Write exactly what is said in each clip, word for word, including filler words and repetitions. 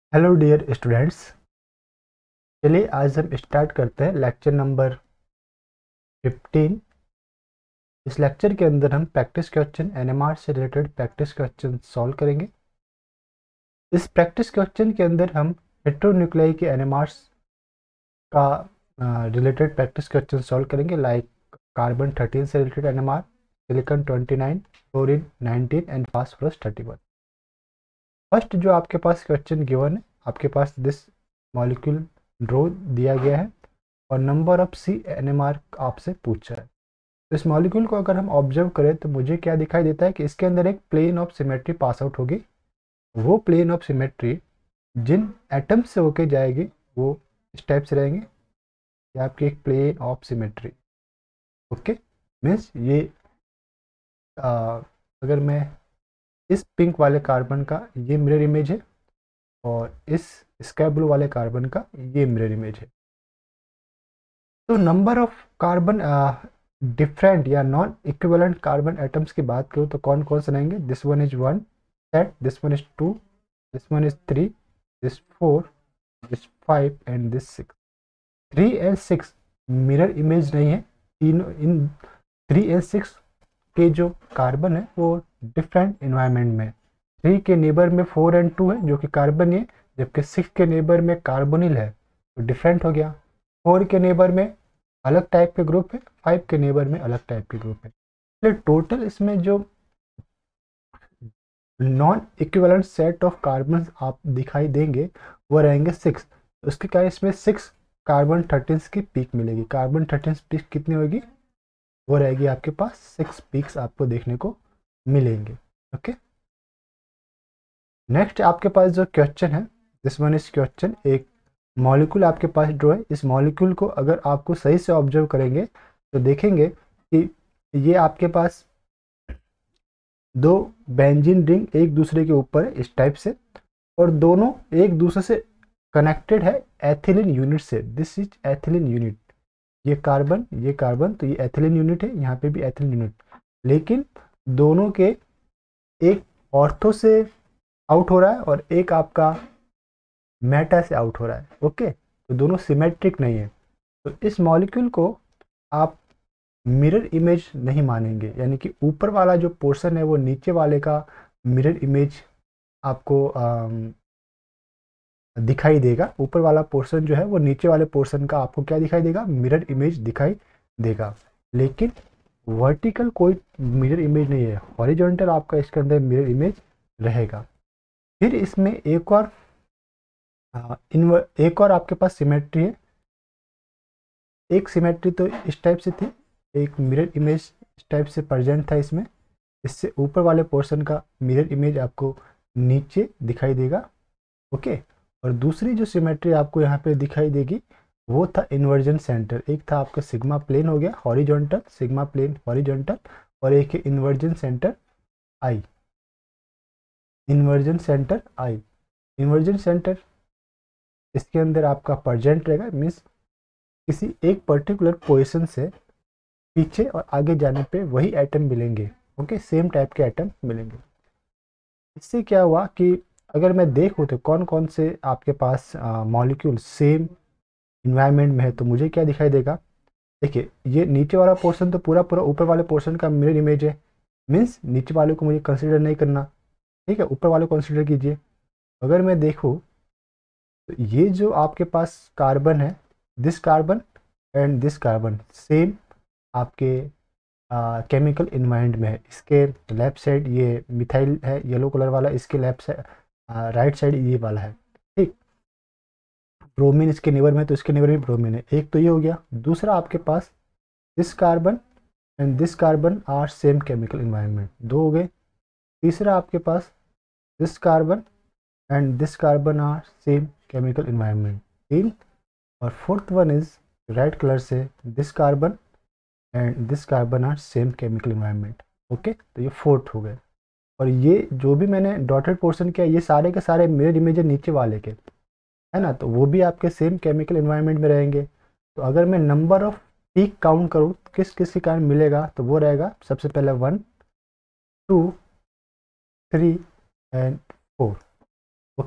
Hello dear students. चलिए आज हम स्टार्ट करते हैं लेक्चर नंबर फिफ्टीन। इस लेक्चर के अंदर हम प्रैक्टिस क्वेश्चन एनएमआर से रिलेटेड प्रैक्टिस क्वेश्चन सॉल्व करेंगे। इस प्रैक्टिस क्वेश्चन के अंदर हम हेटेरोन्यूक्लियाई के एनएमआर का रिलेटेड प्रैक्टिस क्वेश्चन सॉल्व करेंगे, लाइक कार्बन थर्टीन से related NMR, silicon twenty nine, fluorine nineteen and phosphorus thirty one. First जो आपके पास क्वेश्चन गिवन है, आपके पास दिस मॉलिक्यूल ड्रॉ दिया गया है और नंबर ऑफ सी एनएमआर आपसे पूछा है। तो इस मॉलिक्यूल को अगर हम ऑब्जर्व करें तो मुझे क्या दिखाई देता है कि इसके अंदर एक plane of symmetry pass out होगी। वो प्लेन ऑफ सिमेट्री जिन एटम से होके जाएगी वो इस टाइप से रहेंगे। ये आपकी एक plane of symmetry, okay. Means ये आ, अगर मैं इस पिंक वाले कार्बन का ये मिरर इमेज है और इस स्काई ब्लू वाले कार्बन का ये मिरर इमेज है। तो नंबर ऑफ कार्बन डिफरेंट या नॉन इक्विवेलेंट कार्बन एटम्स की बात करूँ तो कौन कौन से रहेंगे? This one is one set, this one is two, this one is three, this four, this five and this six. Three and six mirror image नहीं है। तीनों इन थ्री एंड सिक्स के जो कार्बन है वो डिफरेंट इन्वायरमेंट में। Three के neighbour में फोर एंड टू है जो कि कार्बन है, जबकि सिक्स के नेबर में कार्बोनिल है, तो डिफरेंट हो गया। फोर के नेबर में अलग टाइप के ग्रुप है, फाइव के नेबर में अलग टाइप के ग्रुप है। तो टोटल इसमें जो non equivalent set of carbon आप दिखाई देंगे वो रहेंगे सिक्स। तो उसके क्या, इसमें सिक्स कार्बन थर्टीन की पीक मिलेगी। कार्बन थर्टीन पीक कितनी होगी? वो रहेगी आपके पास सिक्स पीक्स आपको देखने को मिलेंगे, ओके। नेक्स्ट आपके पास जो क्वेश्चन है, दिस वन इज क्वेश्चन, एक मॉलिक्यूल आपके पास ड्रॉ है। इस मॉलिक्यूल को अगर आपको सही से ऑब्जर्व करेंगे तो देखेंगे कि ये आपके पास दो बेंजीन रिंग एक दूसरे के ऊपर है इस टाइप से, और दोनों एक दूसरे से कनेक्टेड है एथिलीन यूनिट से। This is ethylene unit. ये कार्बन ये कार्बन, तो ये एथिलीन यूनिट है, यहाँ पे भी एथिलीन यूनिट। लेकिन दोनों के एक ऑर्थो से आउट हो रहा है और एक आपका मेटा से आउट हो रहा है, ओके। तो दोनों सिमेट्रिक नहीं है। तो इस मॉलिक्यूल को आप मिरर इमेज नहीं मानेंगे, यानी कि ऊपर वाला जो पोर्शन है वो नीचे वाले का मिरर इमेज आपको आम, दिखाई देगा। ऊपर वाला पोर्शन जो है वो नीचे वाले पोर्शन का आपको क्या दिखाई देगा? मिरर इमेज दिखाई देगा। लेकिन वर्टिकल कोई मिरर इमेज नहीं है, हॉरिजॉन्टल आपका इसके अंदर मिरर इमेज रहेगा। फिर इसमें एक और आ, एक और आपके पास सिमेट्री है। एक सिमेट्री तो इस टाइप से थी, एक मिरर इमेज इस टाइप से प्रेजेंट था इसमें। इससे ऊपर वाले पोर्शन का मिरर इमेज आपको नीचे दिखाई देगा, ओके। और दूसरी जो सिमेट्री आपको यहाँ पे दिखाई देगी वो था इन्वर्जन सेंटर। एक था आपका सिग्मा प्लेन हो गया हॉरिजॉन्टल, सिग्मा प्लेन हॉरिजॉन्टल, और एक है inversion centre I. Inversion centre I inversion centre इसके अंदर आपका प्रेजेंट रहेगा, मीन्स किसी एक पर्टिकुलर पोजीशन से पीछे और आगे जाने पे वही एटम मिलेंगे, ओके, सेम टाइप के एटम मिलेंगे। इससे क्या हुआ कि अगर मैं देखूँ तो कौन कौन से आपके पास मॉलिक्यूल सेम इन्वायरमेंट में है, तो मुझे क्या दिखाई देगा? देखिए, ये नीचे वाला पोर्शन तो पूरा पूरा ऊपर वाले पोर्शन का मिरर इमेज है, मीन्स नीचे वाले को मुझे कंसिडर नहीं करना, ठीक है, ऊपर वाले को कंसिडर कीजिए। अगर मैं देखूँ तो ये जो आपके पास कार्बन है, this carbon and this carbon same आपके केमिकल इन्वायरमेंट में है। इसके लेफ्ट साइड ये मिथाइल है येलो कलर वाला, इसके लेफ्ट साइड राइट साइड ये वाला है, ठीक। ब्रोमीन इसके नेबर में, तो इसके नेबर में ब्रोमीन है। एक तो ये हो गया। दूसरा आपके पास this carbon and this carbon are same chemical environment, दो हो गए। तीसरा आपके पास this carbon and this carbon are same chemical environment, तीन। और fourth one is red colour से this carbon and this carbon are same chemical environment, okay. तो ये फोर्थ हो गए। और ये जो भी मैंने डॉटेड पोर्शन किया ये सारे के सारे मिरर इमेज है नीचे वाले के, है ना, तो वो भी आपके सेम केमिकल इन्वायरमेंट में रहेंगे। तो अगर मैं नंबर ऑफ पीक काउंट करूँ किस किस के कारण मिलेगा, तो वो रहेगा सबसे पहले one, two, three and four, okay.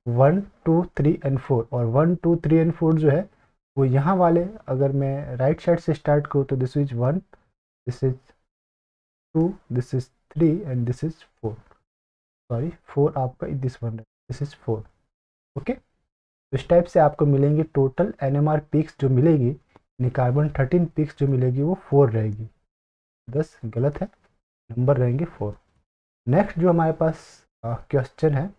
One two three and four, और one two three and four जो है वो यहाँ वाले, अगर मैं राइट साइड से स्टार्ट करूँ तो this is one, this is two, this is three and this is four, sorry four आपका this one, this is four. Okay, तो इस टाइप से आपको मिलेंगे total N M R peaks जो मिलेगी, यानी कार्बन थर्टीन पीक्स जो मिलेगी वो फोर रहेगी, दस गलत है, नंबर रहेंगे फोर। नेक्स्ट जो हमारे पास क्वेश्चन है,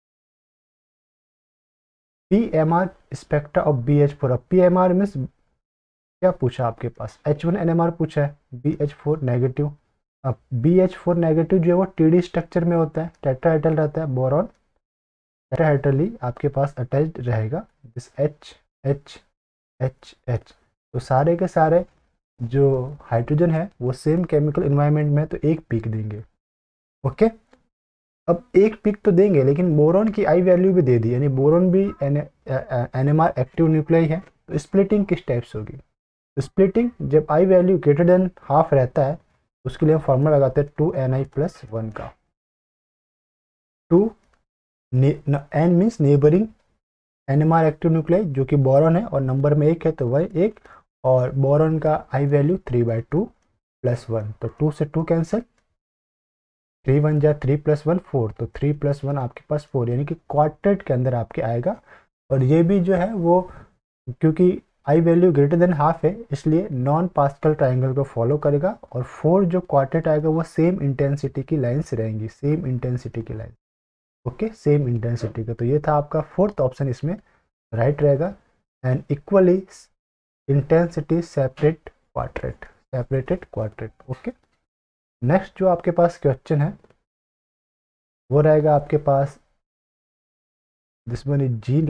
P M R spectra of B H four. अब पी एम आर मीन्स क्या पूछा आपके पास, H one N M R पूछा है, बी एच फोर नेगेटिव। अब बी एच फोर नेगेटिव जो है वो टी डी स्ट्रक्चर में होता है, टेट्राहेड्रल रहता है, बोरॉन टेट्राहेड्रली आपके पास अटैच्ड रहेगा, this H H H H. तो सारे के सारे जो हाइड्रोजन है वो सेम केमिकल इन्वायरमेंट में, तो एक पीक देंगे। ओके, अब एक पिक तो देंगे लेकिन बोरॉन की आई वैल्यू भी दे दी, यानी बोरॉन भी N M R active nuclei है, तो स्प्लिटिंग किस टाइप से होगी, तो स्प्लिटिंग जब I value greater than half रहता है उसके लिए हम फॉर्मूला लगाते हैं two N I plus one का। Two N means neighbouring N M R active nuclei जो कि बोरॉन है और नंबर में एक है तो वह एक, और बोरॉन का I value three by two plus one, तो टू से टू कैंसिल, थ्री वन जा थ्री प्लस वन फोर, तो थ्री प्लस वन आपके पास फोर, यानी कि क्वार्टेट के अंदर आपके आएगा। और ये भी जो है वो क्योंकि I value greater than half है इसलिए नॉन पास्कल ट्राइंगल को फॉलो करेगा, और फोर जो क्वार्टेट आएगा वो सेम इंटेंसिटी की लाइन्स रहेंगी, सेम इंटेंसिटी की लाइन। ओके, सेम इंटेंसिटी का, तो ये था आपका फोर्थ ऑप्शन, इसमें राइट रहेगा। And equally intensity separate quartet, separated quartet. Okay, next जो आपके पास क्वेश्चन है वो रहेगा आपके पास, this one is G,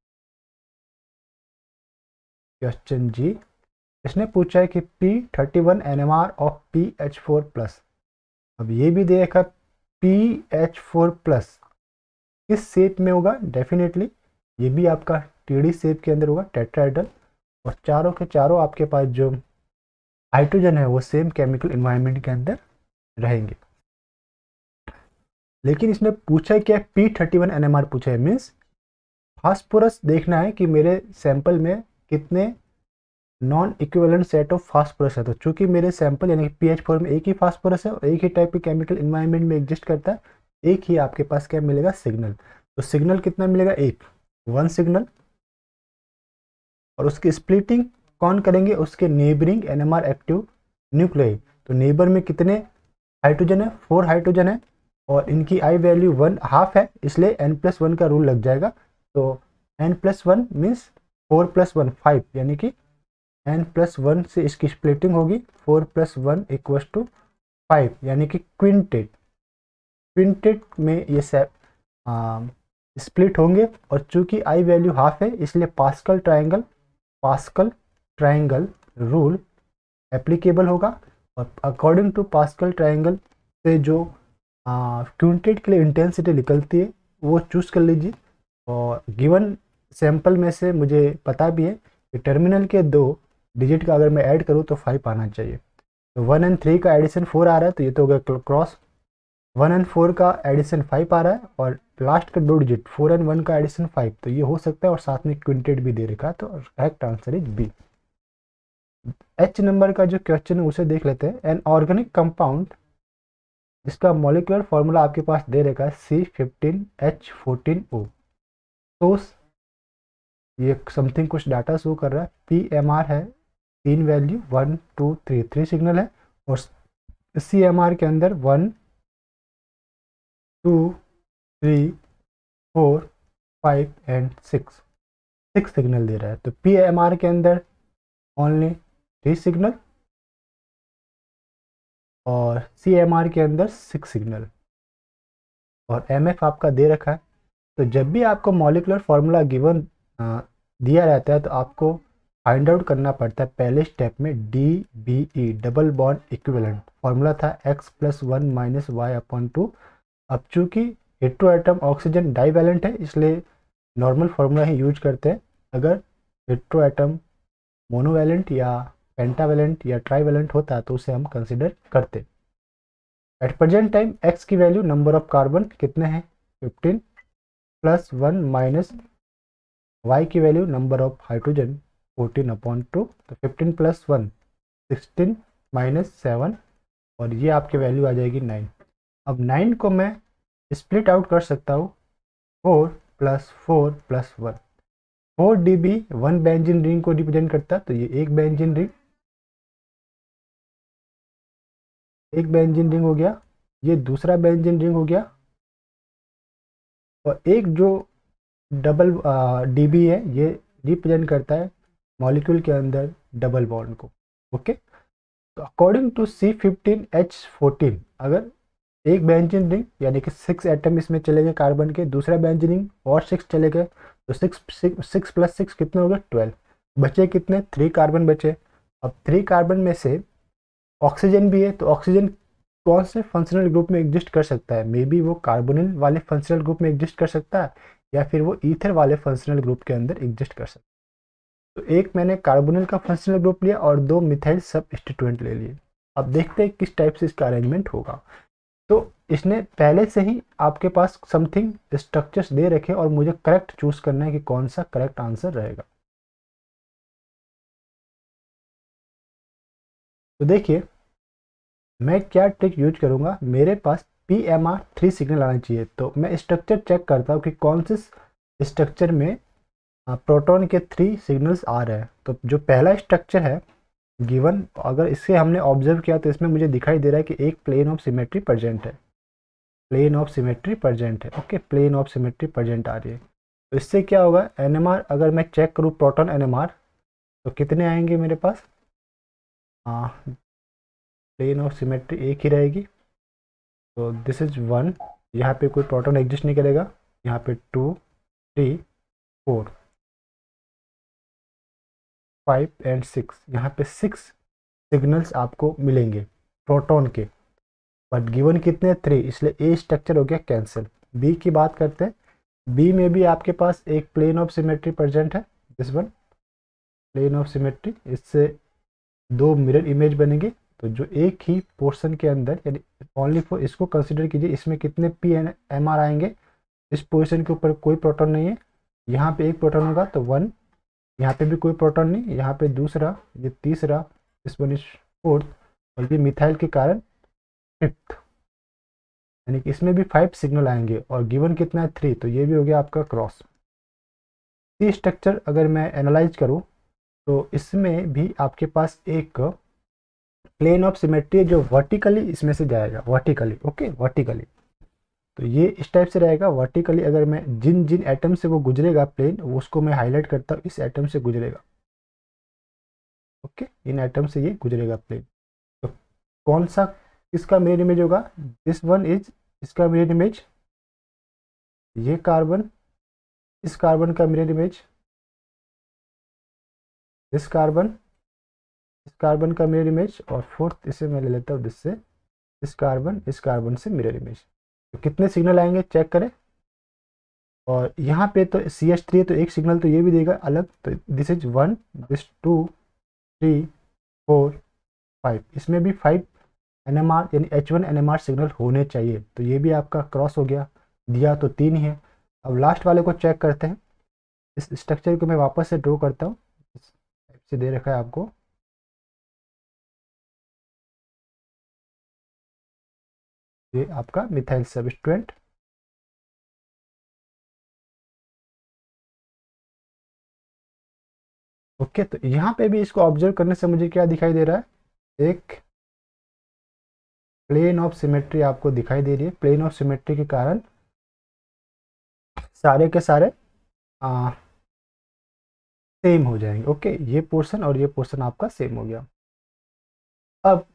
question G. इसने पूछा है कि P thirty one N M R of P H four plus. अब ये भी देखा पी एच फोर प्लस किस शेप में होगा, डेफिनेटली ये भी आपका टी डी शेप के अंदर होगा, टेट्राहेड्रल, और चारों के चारों आपके पास जो हाइड्रोजन है वो सेम केमिकल इन्वायरमेंट के अंदर रहेंगे। लेकिन इसने पूछा क्या, P thirty one N M R पूछा है, मीन्स फास्फोरस देखना है कि मेरे सैंपल में कितने non equivalent set of phosphorus है। तो चूंकि मेरे सैंपल यानी पी एच फोर में एक ही फास्फोरस है और एक ही टाइप के केमिकल इन्वायरमेंट में एग्जिस्ट करता है, एक ही आपके पास क्या मिलेगा, सिग्नल। तो सिग्नल कितना मिलेगा, एक, वन सिग्नल। और उसकी स्प्लिटिंग कौन करेंगे, उसके neighbouring N M R active nuclei. तो नेबर में कितने हाइड्रोजन है, फोर हाइड्रोजन है, और इनकी आई वैल्यू वन हाफ है, इसलिए एन प्लस वन का रूल लग जाएगा। तो N plus one means four plus one five, यानी कि एन प्लस वन से इसकी स्प्लिटिंग होगी, four plus one equals to five, यानी कि क्विंटेट। क्विंटेट में ये सब स्प्लिट होंगे, और चूंकि आई वैल्यू हाफ है इसलिए Pascal triangle Pascal triangle rule applicable होगा। और अकॉर्डिंग टू पास्कल ट्रायंगल से जो क्विंटेट के लिए इंटेंसिटी निकलती है वो चूज़ कर लीजिए। और गिवन सैंपल में से मुझे पता भी है कि टर्मिनल के दो डिजिट का अगर मैं ऐड करूँ तो फाइव आना चाहिए। तो वन एंड थ्री का एडिशन फोर आ रहा है, तो ये तो हो गया क्रॉस। वन एंड फोर का एडिशन फाइव आ रहा है, और लास्ट का दो डिजिट फोर एंड वन का एडिशन फाइव, तो ये हो सकता है, और साथ में क्विंटेट भी दे रखा है, तो correct answer is B. H number का जो क्वेश्चन है उसे देख लेते हैं। एन ऑर्गेनिक कंपाउंड जिसका मॉलिक्यूलर फॉर्मूला आपके पास दे रखा है C fifteen H fourteen O. तो ये समथिंग कुछ डाटा शो कर रहा है, पी एम आर है, तीन value one two three, three signal है, और सी एम आर के अंदर one two three four five and six, six signal दे रहा है। तो पी एम आर के अंदर ओनली थ्री सिग्नल, और सी एम आर के अंदर सिक्स सिग्नल, और एम एफ आपका दे रखा है। तो जब भी आपको मॉलिक्यूलर फार्मूला गिवन दिया रहता है तो आपको फाइंड आउट करना पड़ता है पहले स्टेप में D B E, double bond equivalent. Formula था X plus one minus Y upon two. अब चूंकि हेट्रो एटम ऑक्सीजन डाईवैलेंट है इसलिए नॉर्मल फार्मूला ही यूज करते हैं। अगर हेट्रो एटम मोनोवैलेंट या पेंटावैलेंट या ट्राईवैलेंट होता तो उसे हम कंसिडर करते। एट प्रेजेंट टाइम एक्स की वैल्यू नंबर ऑफ कार्बन कितने हैं, fifteen, plus one minus Y की value number of hydrogen fourteen upon two, तो fifteen plus one sixteen minus seven, और ये आपकी वैल्यू आ जाएगी नाइन। अब नाइन को मैं स्प्लिट आउट कर सकता हूँ four plus four plus one. Four D B one benzene ring को रिप्रेजेंट करता है, तो ये एक बेंजीन रिंग, एक बेंजीन रिंग हो गया, ये दूसरा बेंजीन रिंग हो गया, और एक जो डबल डी बी है ये रिप्रेजेंट करता है मॉलिक्यूल के अंदर डबल बॉन्ड को। ओके, तो according to C fifteen H fourteen, अगर एक बेंजीन रिंग यानी कि सिक्स एटम इसमें चले गए कार्बन के, दूसरा बेंजीन रिंग और सिक्स चले गए, तो सिक्स सिक्स प्लस सिक्स कितने हो गए ट्वेल्व, बचे कितने थ्री कार्बन बचे। अब थ्री कार्बन में से ऑक्सीजन भी है, तो ऑक्सीजन कौन से फंक्शनल ग्रुप में एग्जिस्ट कर सकता है, मे बी वो कार्बोनिल वाले फंक्शनल ग्रुप में एग्जिस्ट कर सकता है, या फिर वो ईथर वाले फंक्शनल ग्रुप के अंदर एग्जिस्ट कर सकता है। तो एक मैंने कार्बोनिल का फंक्शनल ग्रुप लिया और दो मिथाइल सबस्टिट्यूएंट ले लिए। अब देखते हैं किस टाइप से इसका अरेंजमेंट होगा। तो इसने पहले से ही आपके पास समथिंग स्ट्रक्चर्स दे रखे और मुझे करेक्ट चूज करना है कि कौन सा करेक्ट आंसर रहेगा। तो देखिए मैं क्या ट्रिक यूज करूँगा, मेरे पास P M R three signal आना चाहिए, तो मैं स्ट्रक्चर चेक करता हूँ कि कौन से स्ट्रक्चर में प्रोटॉन के थ्री सिग्नल्स आ रहे हैं। तो जो पहला स्ट्रक्चर है गिवन, अगर इससे हमने ऑब्जर्व किया तो इसमें मुझे दिखाई दे रहा है कि एक प्लेन ऑफ सिमेट्री प्रेजेंट है, प्लेन ऑफ सिमेट्री प्रेजेंट है। Okay, plane of symmetry present आ रही है, तो इससे क्या होगा एन एम आर, अगर मैं चेक करूँ प्रोटॉन एन एम आर, तो कितने आएंगे मेरे पास, प्लेन ऑफ सिमेट्री एक ही रहेगी, तो दिस इज वन, यहाँ पे कोई प्रोटॉन एग्जिस्ट नहीं करेगा, यहाँ पे two three four five and six, यहाँ पे सिक्स सिग्नल्स आपको मिलेंगे प्रोटॉन के, बट गिवन कितने थ्री, इसलिए ए स्ट्रक्चर हो गया कैंसिल। बी की बात करते हैं, बी में भी आपके पास एक प्लेन ऑफ सिमेट्री प्रेजेंट है, this one plane of symmetry, इससे दो मिरर इमेज बनेंगे, तो जो एक ही पोर्शन के अंदर यानी ओनली फॉर इसको कंसिडर कीजिए, इसमें कितने पी एन एम आर आएंगे, इस पोजीशन के ऊपर कोई प्रोटॉन नहीं है, यहाँ पे एक प्रोटॉन होगा तो वन, यहाँ पे भी कोई प्रोटॉन नहीं, यहाँ पे दूसरा, ये तीसरा, इस वन इज फोर्थ, और ये मिथाइल के कारण फिफ्थ, यानी कि इसमें भी फाइव सिग्नल आएंगे, और गिवन कितना है थ्री, तो ये भी हो गया आपका क्रॉस। सी स्ट्रक्चर अगर मैं एनालाइज करूँ तो इसमें भी आपके पास एक प्लेन ऑफ सिमेट्री जो वर्टिकली इसमें से जाएगा, वर्टिकली, ओके वर्टिकली, तो ये इस टाइप से रहेगा वर्टिकली। अगर मैं जिन जिन एटम से वो गुजरेगा प्लेन, उसको मैं हाईलाइट करता हूँ, इस एटम से गुजरेगा, ओके इन एटम से ये गुजरेगा प्लेन, तो कौन सा इसका मिरर इमेज होगा, दिस वन इज इसका मिरर इमेज, ये कार्बन, इस कार्बन का मिरर इमेज, इस कार्बन, इस कार्बन का मिरर इमेज, और फोर्थ इसे मैं ले लेता हूँ जिससे इस कार्बन, इस कार्बन से मिरर इमेज। तो कितने सिग्नल आएंगे चेक करें, और यहाँ पे तो सी एच थ्री है तो एक सिग्नल तो ये भी देगा अलग, तो this is one, this two three four five, इसमें भी फाइव एन एम आर यानी H one N M R signal होने चाहिए, तो ये भी आपका क्रॉस हो गया, दिया तो तीन ही है। अब लास्ट वाले को चेक करते हैं, इस स्ट्रक्चर को मैं वापस से ड्रॉ करता हूँ, इस टाइप से दे रखा है आपको, ये आपका मिथाइल सबस्टिट्यूएंट, ओके। तो यहाँ पे भी इसको ऑब्जर्व करने से मुझे क्या दिखाई दे रहा है, एक प्लेन ऑफ सिमेट्री आपको दिखाई दे रही है, प्लेन ऑफ सिमेट्री के कारण सारे के सारे आ, सेम हो जाएंगे, ओके ये पोर्शन और ये पोर्शन आपका सेम हो गया। अब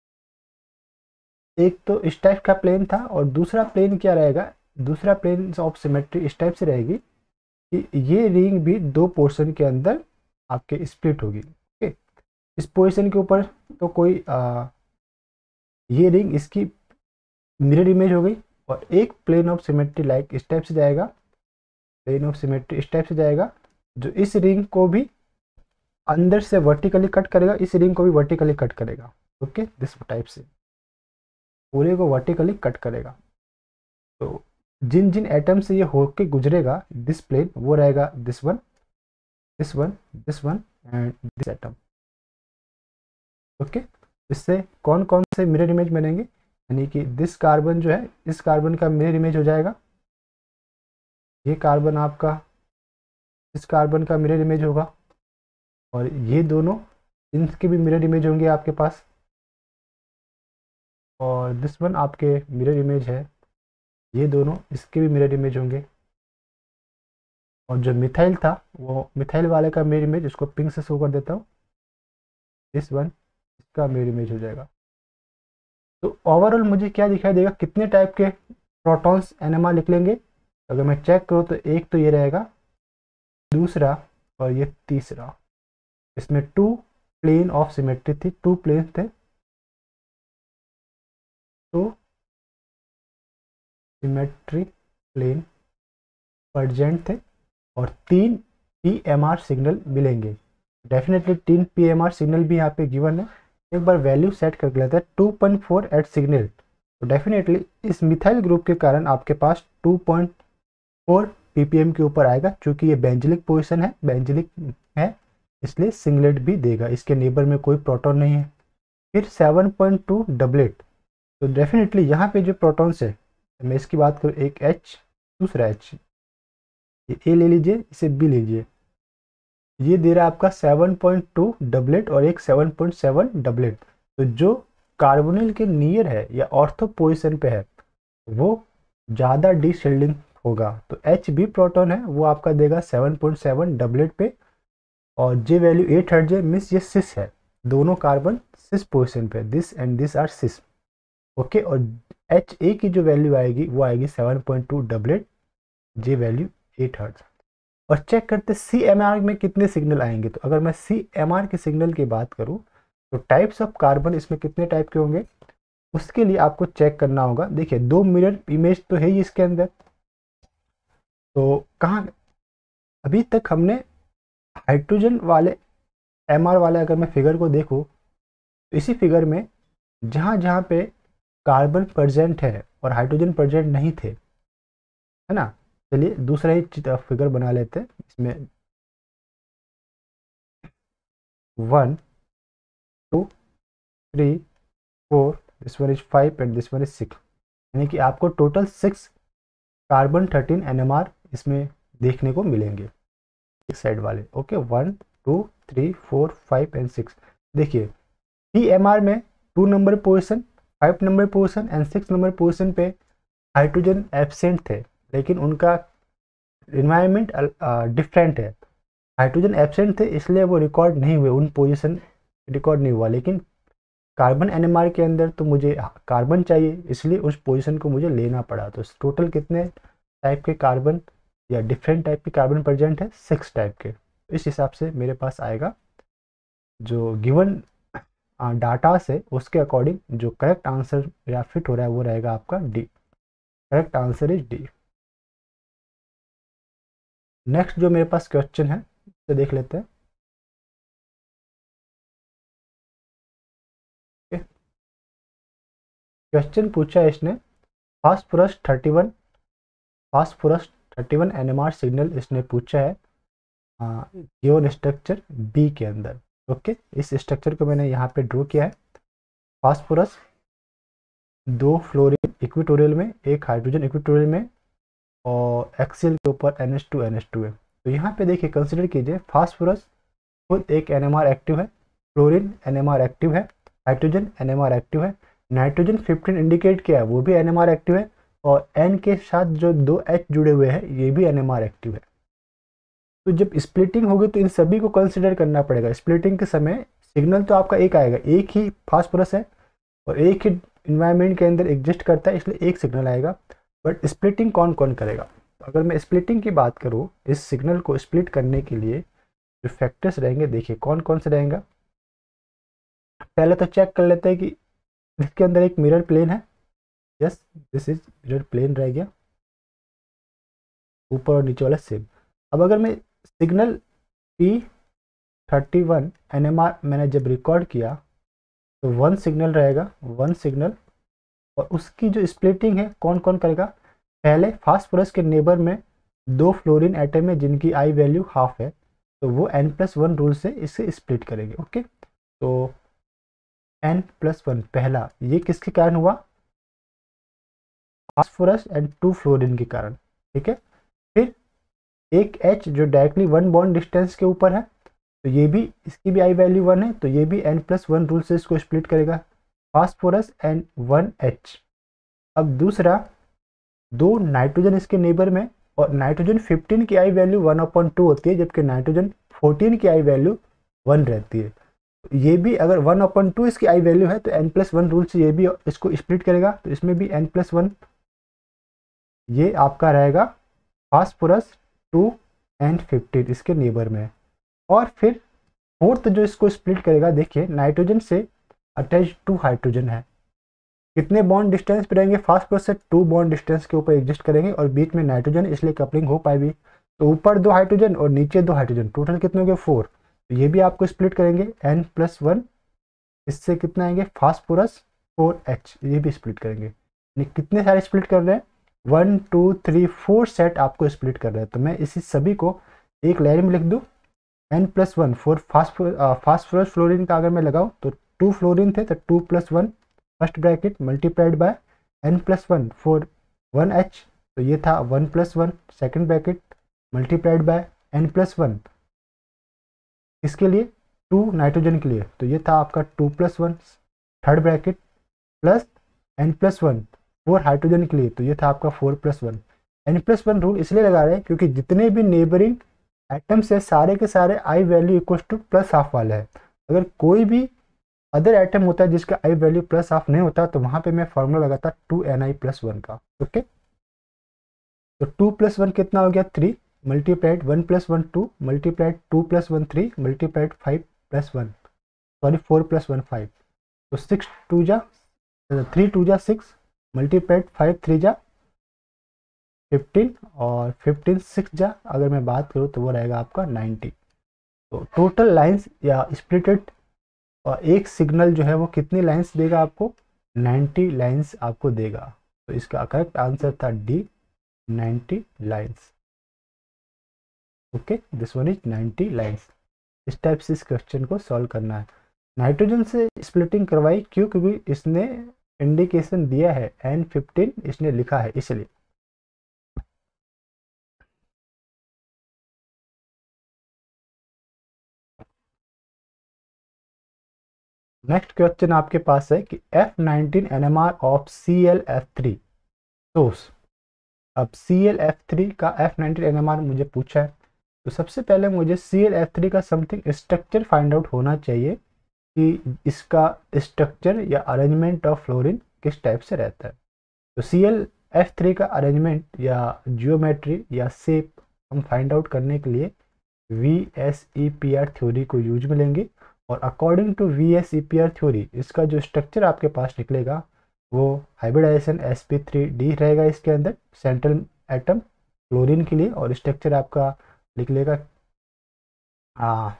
एक तो इस टाइप का प्लेन था, और दूसरा प्लेन क्या रहेगा, दूसरा प्लेन ऑफ सिमेट्री इस टाइप से रहेगी कि ये रिंग भी दो पोर्शन के अंदर आपके स्प्लिट होगी, ओके इस पोर्शन के ऊपर तो कोई आ, ये रिंग इसकी मिरर इमेज हो गई, और एक प्लेन ऑफ सिमेट्री लाइक इस टाइप से जाएगा, प्लेन ऑफ सिमेट्री इस टाइप से जाएगा, जो इस रिंग को भी अंदर से वर्टिकली कट करेगा, इस रिंग को भी वर्टिकली कट करेगा, ओके दिस टाइप से पूरे को वर्टिकली कट करेगा। तो जिन जिन एटम से ये होके गुजरेगा दिस प्लेन, वो रहेगा this one, this one, this one and this atom. Okay, इससे कौन कौन से मिरर इमेज बनेंगे, यानी कि दिस कार्बन जो है इस कार्बन का मिरर इमेज हो जाएगा, ये कार्बन आपका इस कार्बन का मिरर इमेज होगा, और ये दोनों इनके भी मिरर इमेज होंगे आपके पास, और दिस वन आपके मिरर इमेज है, ये दोनों इसके भी मिरर इमेज होंगे, और जो मिथाइल था वो मिथाइल वाले का मिरर इमेज, इसको पिंक से शो कर देता हूँ, दिस वन इसका मिरर इमेज हो जाएगा। तो ओवरऑल मुझे क्या दिखाई देगा, कितने टाइप के प्रोटॉन्स एनएमआर लिख लेंगे, अगर मैं चेक करूँ तो एक तो ये रहेगा, दूसरा और ये तीसरा, इसमें टू प्लेन ऑफ सिमेट्री थी, टू प्लेन थे, टू सिमेट्री प्लेन प्रेजेंट थे, और तीन पीएमआर सिग्नल मिलेंगे। डेफिनेटली तीन पीएमआर सिग्नल भी यहाँ पे गिवन है। एक बार वैल्यू सेट करके लेते हैं, two point four eight signal, तो डेफिनेटली इस मिथाइल ग्रुप के कारण आपके पास टू पॉइंट फोर पीपीएम के ऊपर आएगा, क्योंकि ये बेंजिलिक पोजीशन है, बेंजिलिक है, इसलिए सिंगलेट भी देगा, इसके नेबर में कोई प्रोटॉन नहीं है। फिर सेवन पॉइंट टू डबलेट, तो डेफिनेटली यहाँ पे जो प्रोटॉन्स है, मैं इसकी बात करूँ, एक H दूसरा H, ये ए ले लीजिए, इसे बी लीजिए, ये दे रहा है आपका सेवन पॉइंट टू डबलेट और एक सेवन पॉइंट सेवन डबलेट। तो जो कार्बोनिल के नियर है या ऑर्थो पोजीशन पे है वो ज़्यादा डी शील्डिंग होगा, तो एच बी प्रोटॉन है वो आपका देगा सेवन पॉइंट सेवन डबलेट पे, और जे वैल्यू एट हर्ट्ज है, मीन्स ये सिस है, दोनों कार्बन सिस पोजीशन पे, this and this are cis. Okay, और एच ए की जो वैल्यू आएगी वो आएगी seven point two doublet, J value eight hertz. और चेक करते सी एम आर में कितने सिग्नल आएंगे, तो अगर मैं सी एम आर के सिग्नल की बात करूं तो टाइप्स ऑफ कार्बन इसमें कितने टाइप के होंगे, उसके लिए आपको चेक करना होगा। देखिए दो मिरर इमेज तो है ही इसके अंदर, तो कहाँ अभी तक हमने हाइड्रोजन वाले एम आर वाले, अगर मैं फिगर को देखूँ तो इसी फिगर में जहाँ जहाँ पे कार्बन प्रेजेंट है और हाइड्रोजन प्रेजेंट नहीं थे, है ना, चलिए दूसरा ही फिगर बना लेते हैं, इसमें one two three four, this one is five and this one is six, यानी कि आपको total six carbon thirteen NMR इसमें देखने को मिलेंगे इस साइड वाले। Okay, one two three four five and six. देखिए पीएमआर में two number position, five number position and six number position पे हाइड्रोजन एब्सेंट थे, लेकिन उनका इन्वायरमेंट डिफरेंट है, हाइड्रोजन एब्सेंट थे इसलिए वो रिकॉर्ड नहीं हुए, उन पोजीशन रिकॉर्ड नहीं हुआ, लेकिन कार्बन एनएमआर के अंदर तो मुझे कार्बन चाहिए, इसलिए उस पोजीशन को मुझे लेना पड़ा। तो टोटल कितने टाइप के कार्बन या डिफरेंट टाइप के कार्बन प्रेजेंट है, सिक्स टाइप के। इस हिसाब से मेरे पास आएगा जो गिवन डाटा से उसके अकॉर्डिंग जो करेक्ट आंसर या फिट हो रहा है वो रहेगा आपका D, correct answer is D. Next जो मेरे पास क्वेश्चन है उसे देख लेते हैं। क्वेश्चन पूछा है इसने, phosphorus thirty one, phosphorus thirty one NMR signal इसने पूछा है गिवन स्ट्रक्चर बी के अंदर। ओके, इस स्ट्रक्चर को मैंने यहाँ पे ड्रॉ किया है। फास्फोरस दो फ्लोरीन इक्विटोरियल में, एक हाइड्रोजन इक्विटोरियल में, और एक्सियल के ऊपर N H two N H two है। तो यहाँ पे देखिए कंसिडर कीजिए फास्फोरस खुद एक एनएमआर एक्टिव है, फ्लोरीन एनएमआर एक्टिव है, हाइड्रोजन एनएमआर एक्टिव है, नाइट्रोजन फिफ्टीन इंडिकेट किया है वो भी एनएमआर एक्टिव है, और एन के साथ जो दो एच जुड़े हुए हैं ये भी एनएमआर एक्टिव है। तो जब स्प्लिटिंग होगी तो इन सभी को कंसिडर करना पड़ेगा। स्प्लिटिंग के समय सिग्नल तो आपका एक आएगा, एक ही फास्फोरस है और एक ही इन्वायरमेंट के अंदर एग्जिस्ट करता है, इसलिए एक सिग्नल आएगा। बट स्प्लिटिंग कौन कौन करेगा, अगर मैं स्प्लिटिंग की बात करूँ, इस सिग्नल को स्प्लिट करने के लिए जो फैक्टर्स रहेंगे, देखिए कौन कौन से रहेंगे। पहले तो चेक कर लेते हैं कि इसके अंदर एक मिरर प्लेन है, yes this is mirror plane रह गया, ऊपर और नीचे वाला सेम। अब अगर मैं signal P thirty one N M R मैंने जब रिकॉर्ड किया तो वन सिग्नल रहेगा, वन सिग्नल, और उसकी जो स्प्लिटिंग है कौन कौन करेगा, पहले फास्फोरस के नेबर में दो फ्लोरीन एटम है जिनकी आई वैल्यू हाफ है, तो वो एन प्लस वन रूल से इसे स्प्लिट करेंगे। ओके, तो एन प्लस वन पहला, ये किसके कारण हुआ? फास्फोरस एंड टू फ्लोरीन के कारण। ठीक है, फिर एक H जो डायरेक्टली वन बॉन्ड डिस्टेंस के ऊपर है, तो ये भी, इसकी भी आई वैल्यू वन है, तो ये भी एन प्लस वन रूल से इसको स्प्लिट करेगा, फास्फोरस एंड वन एच। अब दूसरा, दो नाइट्रोजन इसके नेबर में, और नाइट्रोजन फिफ्टीन की I value one upon two होती है, जबकि नाइट्रोजन फोर्टीन की आई वैल्यू वन रहती है। ये भी अगर वन अपॉन टू इसकी आई वैल्यू है, तो एन प्लस वन रूल से ये भी इसको स्प्लिट करेगा, तो इसमें भी एन प्लस वन, ये आपका रहेगा फास्फोरस टू एंड फिफ्टीन इसके नेबर में। और फिर फोर्थ जो इसको स्प्लिट करेगा, देखिए नाइट्रोजन से अटैच टू हाइड्रोजन है, कितने बॉन्ड डिस्टेंस पे रहेंगे? फास्फोरस से टू बॉन्ड डिस्टेंस के ऊपर एग्जिस्ट करेंगे, और बीच में नाइट्रोजन, इसलिए कपलिंग हो पाएगी। तो ऊपर दो हाइड्रोजन और नीचे दो हाइड्रोजन, टोटल कितने हो गए? फोर। तो ये भी आपको स्प्लिट करेंगे, एन प्लस वन, इससे कितना आएंगे? फास्फोरस फोर एच, ये भी स्प्लिट करेंगे। यानी कितने सारे स्प्लिट कर रहे हैं? One two three four set आपको स्प्लिट कर रहे हैं। तो मैं इसी सभी को एक लाइन में लिख दूँ, N plus one four phosphorus fluorine का अगर मैं लगाऊँ तो टू फ्लोरीन थे, तो two plus one first bracket multiplied by N plus one four one H, तो ये था one plus one second bracket multiplied by N plus one, इसके लिए टू नाइट्रोजन के लिए, तो ये था आपका two plus one third bracket plus N plus one four hydrogen के लिए, तो ये था आपका four plus one. N plus one rule इसलिए लगा रहे हैं क्योंकि जितने भी नेबरिंग एटम्स है सारे के सारे I value equal to plus half वाला है। अगर कोई भी अदर एटम होता है जिसका आई वैल्यू प्लस हाफ नहीं होता, तो वहां पे मैं फॉर्मूला लगाता two N I plus one का। ओके, तो टू प्लस वन कितना हो गया? Three multiplied one plus one two multiplied two plus one three multiplied five plus one, sorry four plus one five, तो सिक्स टू जा three two जा six multiplied five three जा fifteen, और fifteen six जा अगर मैं बात करूँ तो वो रहेगा आपका नाइन्टी। तो टोटल लाइंस या स्प्लिटेड और एक सिग्नल जो है वो कितनी लाइंस देगा आपको? नाइन्टी लाइंस आपको देगा। तो इसका करेक्ट आंसर था D, ninety lines. Okay, this one is ninety lines. इस टाइप से इस क्वेश्चन को सॉल्व करना है। नाइट्रोजन से स्प्लिटिंग करवाई क्यों? क्योंकि इसने इंडिकेशन दिया है एन फिफ्टीन इसने लिखा है, इसलिए। नेक्स्ट क्वेश्चन आपके पास है कि F nineteen N M R of C L F three source. अब सी एल एफ थ्री का F nineteen N M R मुझे पूछा है, तो सबसे पहले मुझे सी एल एफ थ्री का समथिंग स्ट्रक्चर फाइंड आउट होना चाहिए कि इसका स्ट्रक्चर या अरेंजमेंट ऑफ फ्लोरीन किस टाइप से रहता है। तो सी एल एफ थ्री का अरेंजमेंट या जियोमेट्री या शेप हम फाइंड आउट करने के लिए V S E P R theory को यूज में लेंगे, और according to V S E P R theory इसका जो स्ट्रक्चर आपके पास निकलेगा वो hybridisation S P three D रहेगा इसके अंदर, सेंट्रल एटम क्लोरीन के लिए, और स्ट्रक्चर आपका निकलेगा हाँ,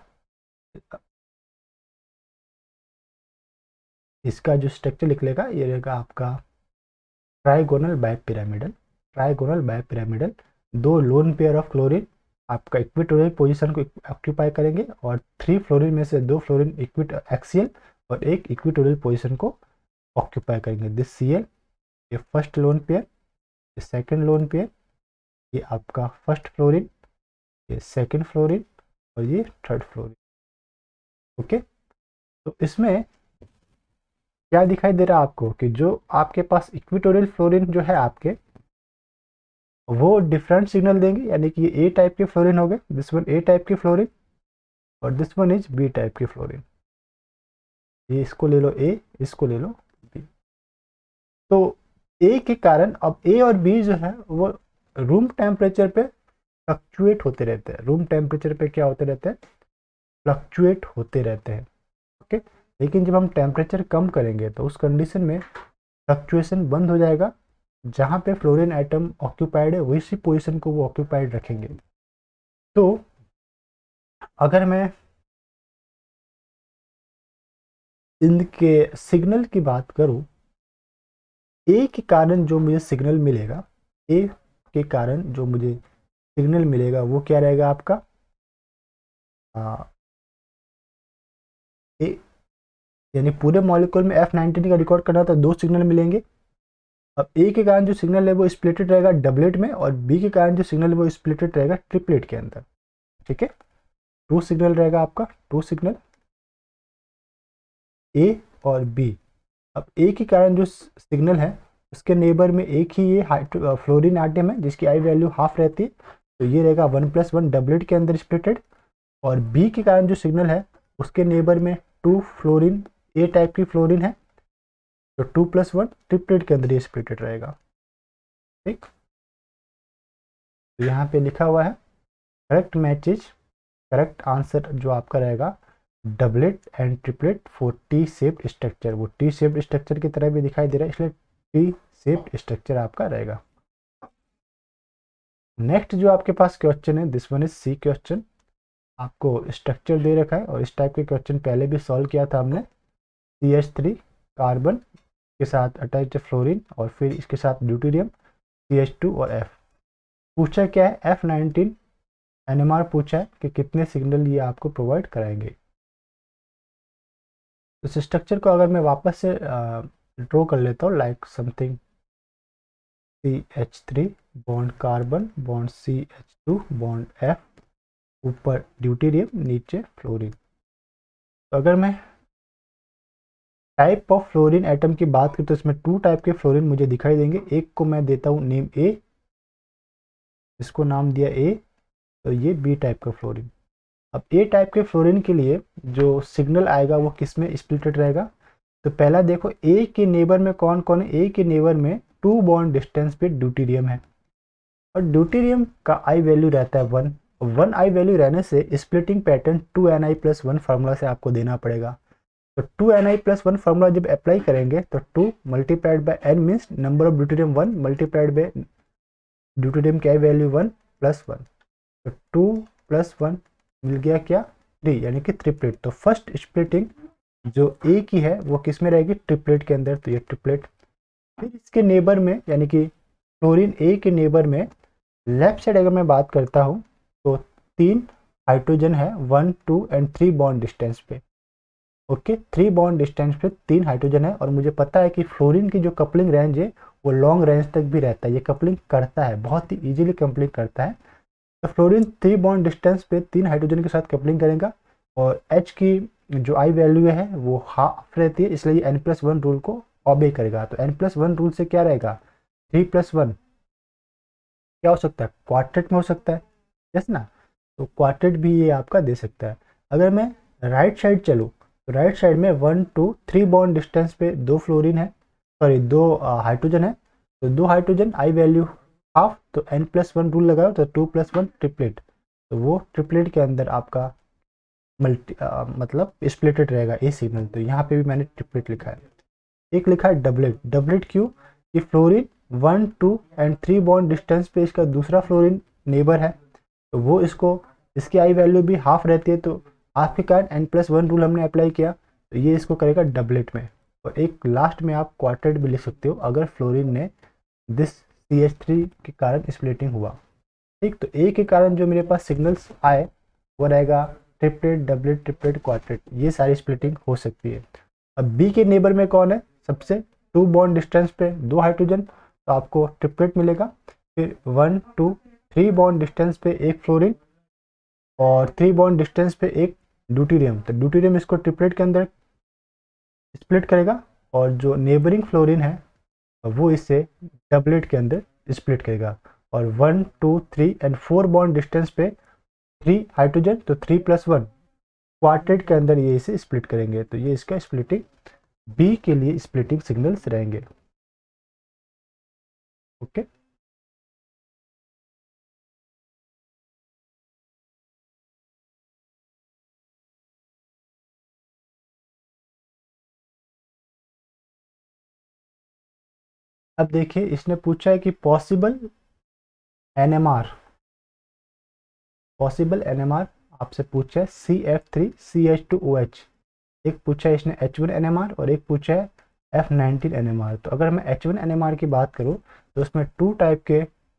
इसका जो स्ट्रक्चर निकलेगा ये रहेगा आपका ट्राइगोनल बायपिरामिडल। ट्राइगोनल बायपिरामिडल, दो लोन पेयर ऑफ क्लोरीन आपका इक्विटोरियल पोजीशन को ऑक्यूपाई करेंगे, और थ्री फ्लोरीन में से दो फ्लोरीन इक्विट एक्सियल और एक इक्विटोरियल पोजीशन को ऑक्यूपाई करेंगे। दिस सी एल, ये फर्स्ट लोन पेयर, ये सेकंड लोन पेयर, ये आपका फर्स्ट फ्लोरीन, ये सेकंड फ्लोरीन, और ये थर्ड फ्लोरीन। ओके, तो इसमें क्या दिखाई दे रहा है आपको कि जो आपके पास इक्विटोरियल फ्लोरीन जो है आपके, वो डिफरेंट सिग्नल देंगे, यानी कि ये ए टाइप के फ्लोरीन हो गए, दिस वन ए टाइप की फ्लोरीन, और this one is B type की फ्लोरीन। ये इसको ले लो ए, इसको ले लो बी। तो ए के कारण अब ए और बी जो है वो रूम टेम्परेचर पे फ्लक्चुएट होते रहते हैं। रूम टेम्परेचर पे क्या होते रहते हैं? फ्लक्चुएट होते रहते हैं। ओके, लेकिन जब हम टेम्परेचर कम करेंगे तो उस कंडीशन में फ्लक्चुएशन बंद हो जाएगा, जहाँ पे फ्लोरीन एटम ऑक्यूपाइड है वैसी पोजीशन को वो ऑक्यूपाइड रखेंगे। तो अगर मैं इनके सिग्नल की बात करूं, ए के कारण जो मुझे सिग्नल मिलेगा, ए के कारण जो मुझे सिग्नल मिलेगा वो क्या रहेगा आपका आ, ए, यानी पूरे मॉलिक्यूल में एफ नाइनटीन का रिकॉर्ड करना तो दो सिग्नल मिलेंगे। अब ए के कारण जो सिग्नल है वो स्प्लिटेड रहेगा डबलेट में, और बी के कारण जो सिग्नल है वो स्प्लिटेड रहेगा ट्रिपलेट के अंदर। ठीक है, टू सिग्नल रहेगा आपका, टू सिग्नल ए और बी। अब ए के कारण जो सिग्नल है उसके नेबर में एक ही ये फ्लोरीन आइटम है जिसकी आई वैल्यू हाफ रहती है, तो ये रहेगा वन प्लस वन डबलेट के अंदर स्प्लिटेड। और बी के कारण जो सिग्नल है उसके नेबर में टू फ्लोरीन ए टाइप की फ्लोरीन है, तो टू प्लस वन ट्रिपलेट के अंदर ये स्प्लिटेड रहेगा। ठीक, तो यहाँ पे लिखा हुआ है करेक्ट मैचेज, करेक्ट आंसर जो आपका रहेगा doublet and triplet for T shaped structure. वो टी शेप्ड स्ट्रक्चर की तरह भी दिखाई दे रहा है, इसलिए टी शेप्ड स्ट्रक्चर आपका रहेगा। नेक्स्ट जो आपके पास क्वेश्चन है, this one is C question. आपको स्ट्रक्चर दे रखा है और इस टाइप के क्वेश्चन पहले भी सॉल्व किया था हमने। सी एच थ्री कार्बन के साथ अटैच फ्लोरीन और फिर इसके साथ ड्यूटेरियम सी एच टू और एफ। पूछा क्या है, F nineteen N M R पूछा है कि कितने सिग्नल ये आपको प्रोवाइड कराएंगे। इस स्ट्रक्चर को अगर मैं वापस से ड्रॉ कर लेता हूँ, like something C H three bond carbon bond C H two bond F, ऊपर ड्यूटेरियम नीचे फ्लोरीन। तो अगर मैं टाइप ऑफ फ्लोरीन एटम की बात करूँ तो इसमें टू टाइप के फ्लोरीन मुझे दिखाई देंगे। एक को मैं देता हूँ नेम ए, इसको नाम दिया ए, तो ये बी टाइप का फ्लोरीन। अब ए टाइप के फ्लोरीन के लिए जो सिग्नल आएगा वो किस में स्प्लिटेड रहेगा। तो पहला देखो ए के नेबर में कौन कौन है। ए के नेबर में टू बॉन्ड डिस्टेंस पे ड्यूटेरियम है, और ड्यूटेरियम का आई वैल्यू रहता है वन। वन आई वैल्यू रहने से splitting pattern two N I plus one formula से आपको देना पड़ेगा। तो two N I plus one formula जब अप्लाई करेंगे तो two multiplied by N means number of deuterium one multiplied by deuterium की I value one plus one, तो टू प्लस वन मिल गया क्या, थ्री, यानी कि ट्रिपलेट। तो फर्स्ट स्प्लिटिंग जो ए की है वो किस में रहेगी, ट्रिपलेट के अंदर, तो ये ट्रिपलेट। फिर इसके नेबर में यानी कि फ्लोरीन ए के नेबर में लेफ्ट साइड अगर मैं बात करता हूँ तो तीन हाइड्रोजन है one two and three bond distance पे। ओके, थ्री बॉन्ड डिस्टेंस पे तीन हाइड्रोजन है, और मुझे पता है कि फ्लोरीन की जो कपलिंग रेंज है वो लॉन्ग रेंज तक भी रहता है। ये कपलिंग करता है, बहुत ही इजीली कपलिंग करता है। तो फ्लोरीन थ्री बॉन्ड डिस्टेंस पे तीन हाइड्रोजन के साथ कपलिंग करेगा, और एच की जो आई वैल्यू है वो हाफ रहती है, इसलिए एन प्लस वन रूल को ऑबे करेगा। तो एन प्लस वन रूल से क्या रहेगा, थ्री प्लस वन क्या हो सकता है, क्वार्टेट में हो सकता है, यस ना। तो क्वार्टेट भी ये आपका दे सकता है। अगर मैं राइट साइड चलूँ तो राइट साइड में one two three bond distance पे दो फ्लोरीन है, सॉरी दो हाइड्रोजन है, तो दो हाइड्रोजन आई वैल्यू हाफ, तो एन प्लस वन रूल लगाओ तो टू प्लस वन ट्रिपलेट। तो वो ट्रिपलेट के अंदर आपका मल्टी आ, मतलब स्प्लिटेड रहेगा ए सिग्नल। तो यहाँ पे भी मैंने ट्रिपलेट लिखा है। एक लिखा है डबलेट। डबलेट क्यों, कि fluorine one two and three bond distance पे इसका दूसरा फ्लोरीन नेबर है, तो वो इसको इसकी आई वैल्यू भी हाफ रहती है, तो हाफ के कारण एन प्लस वन रूल हमने अप्लाई किया, तो ये इसको करेगा डबलेट में। और एक लास्ट में आप क्वार्टेट भी लिख सकते हो अगर फ्लोरीन ने दिस सी एच थ्री के कारण स्प्लिटिंग हुआ। ठीक, तो ए के कारण जो मेरे पास सिग्नल्स आए वो रहेगा ट्रिपलेट, डबलेट, ट्रिपलेट, क्वार्टेट, ये सारी स्प्लिटिंग हो सकती है। अब बी के नेबर में कौन है, सबसे टू बॉन्ड डिस्टेंस पे दो हाइड्रोजन, तो आपको ट्रिपलेट मिलेगा। फिर one two three bond distance पे एक फ्लोरीन, और थ्री बॉन्ड डिस्टेंस पे एक ड्यूटेरियम, तो ड्यूटेरियम इसको ट्रिपलेट के अंदर स्प्लिट करेगा, और जो नेबरिंग फ्लोरीन है वो इससे डबलेट के अंदर स्प्लिट करेगा। और one two three and four bond distance पे थ्री हाइड्रोजन, तो थ्री प्लस वन क्वार्टेट के अंदर ये इसे स्प्लिट करेंगे। तो ये इसका स्प्लिटिंग बी के लिए स्प्लिटिंग सिग्नल्स रहेंगे। ओके, अब देखिए इसने पूछा है कि पॉसिबल एनएमआर, पॉसिबल एनएमआर आपसे पूछा है C F three C H two O H. एक पूछा है इसने एच वन एनएमआर और एक पूछा है एफ नाइनटीन एनएमआर। तो अगर मैं एच वन एनएमआर की बात करूँ तो उसमें टू टाइप के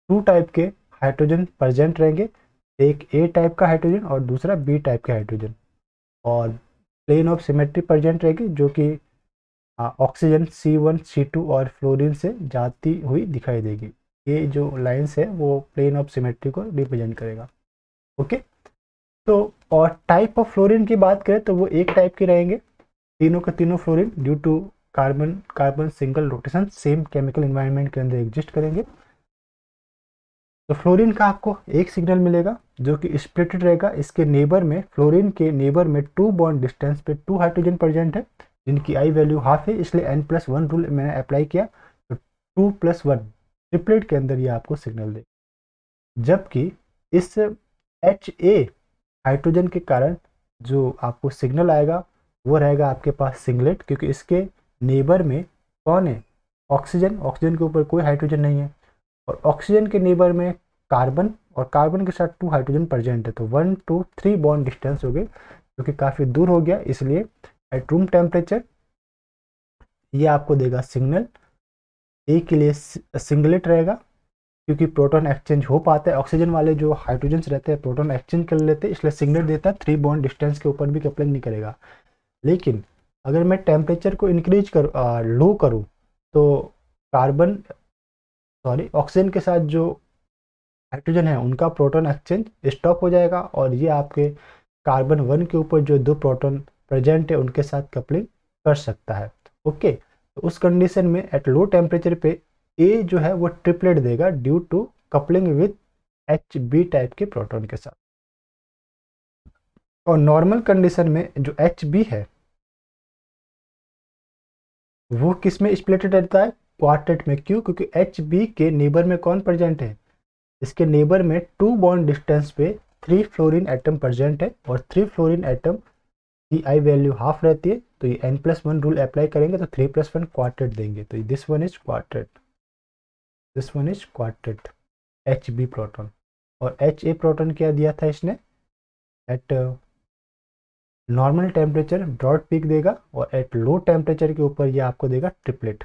टू टाइप के हाइड्रोजन प्रेजेंट रहेंगे, एक ए टाइप का हाइड्रोजन और दूसरा बी टाइप का हाइड्रोजन, और प्लेन ऑफ सिमेट्री प्रेजेंट रहेगी जो कि oxygen C one C two और फ्लोरीन से जाती हुई दिखाई देगी। ये जो लाइंस है वो प्लेन ऑफ सिमेट्री को रिप्रेजेंट करेगा। ओके, तो और टाइप ऑफ फ्लोरीन की बात करें तो वो एक टाइप के रहेंगे, तीनों के तीनों fluorine due to carbon carbon single rotation same chemical environment के अंदर एग्जिस्ट करेंगे। तो फ्लोरीन का आपको एक सिग्नल मिलेगा जो कि स्प्लिटेड रहेगा, इसके नेबर में, फ्लोरीन के नेबर में टू बॉन्ड डिस्टेंस पे टू हाइड्रोजन प्रेजेंट है जिनकी आई वैल्यू हाफ है, इसलिए एन प्लस वन रूल मैंने अप्लाई किया, तो टू प्लस वन ट्रिपलेट के अंदर ये आपको सिग्नल देगा। जबकि इस एच ए हाइड्रोजन के कारण जो आपको सिग्नल आएगा वो रहेगा आपके पास सिंगलेट, क्योंकि इसके नेबर में कौन है, ऑक्सीजन, ऑक्सीजन के ऊपर कोई हाइड्रोजन नहीं है, और ऑक्सीजन के नेबर में कार्बन, और कार्बन के साथ टू हाइड्रोजन प्रेजेंट है, तो one two three bond distance हो गए जो कि काफ़ी दूर हो गया, इसलिए एट रूम टेम्परेचर ये आपको देगा सिग्नल। ए के लिए सिंगलेट रहेगा क्योंकि प्रोटॉन एक्सचेंज हो पाता है, ऑक्सीजन वाले जो हाइड्रोजन रहते हैं प्रोटॉन एक्सचेंज कर लेते हैं, इसलिए सिग्नलेट देता है, थ्री बॉन्ड डिस्टेंस के ऊपर भी कपलिंग नहीं करेगा। लेकिन अगर मैं टेम्परेचर को इंक्रीज कर लो करूँ तो कार्बन सॉरी ऑक्सीजन के साथ जो हाइड्रोजन है उनका प्रोटॉन एक्सचेंज स्टॉप हो जाएगा, और ये आपके कार्बन वन के ऊपर जो दो प्रोटॉन प्रेजेंट है उनके साथ कपलिंग कर सकता है। ओके, तो उस कंडीशन में एट लो टेम्परेचर पे ए जो है वो ट्रिपलेट देगा due to coupling with H B type के प्रोटॉन के साथ। और नॉर्मल कंडीशन में जो एच बी है वो किस में स्प्लिटेड रहता है, क्वार्टेट में। क्यों, क्योंकि एच बी के नेबर में कौन प्रेजेंट है, इसके नेबर में टू बॉन्ड डिस्टेंस पे थ्री फ्लोरीन एटम प्रेजेंट है, और थ्री फ्लोरीन एटम की आई वैल्यू हाफ रहती है, तो ये N plus one rule apply करेंगे तो थ्री प्लस वन क्वार्टेट देंगे, तो this one is quartet, this one is quartet H B proton. और एच ए प्रोटॉन क्या दिया था इसने, at normal temperature broad peak देगा, और एट लो टेम्परेचर के ऊपर ये आपको देगा ट्रिपलेट।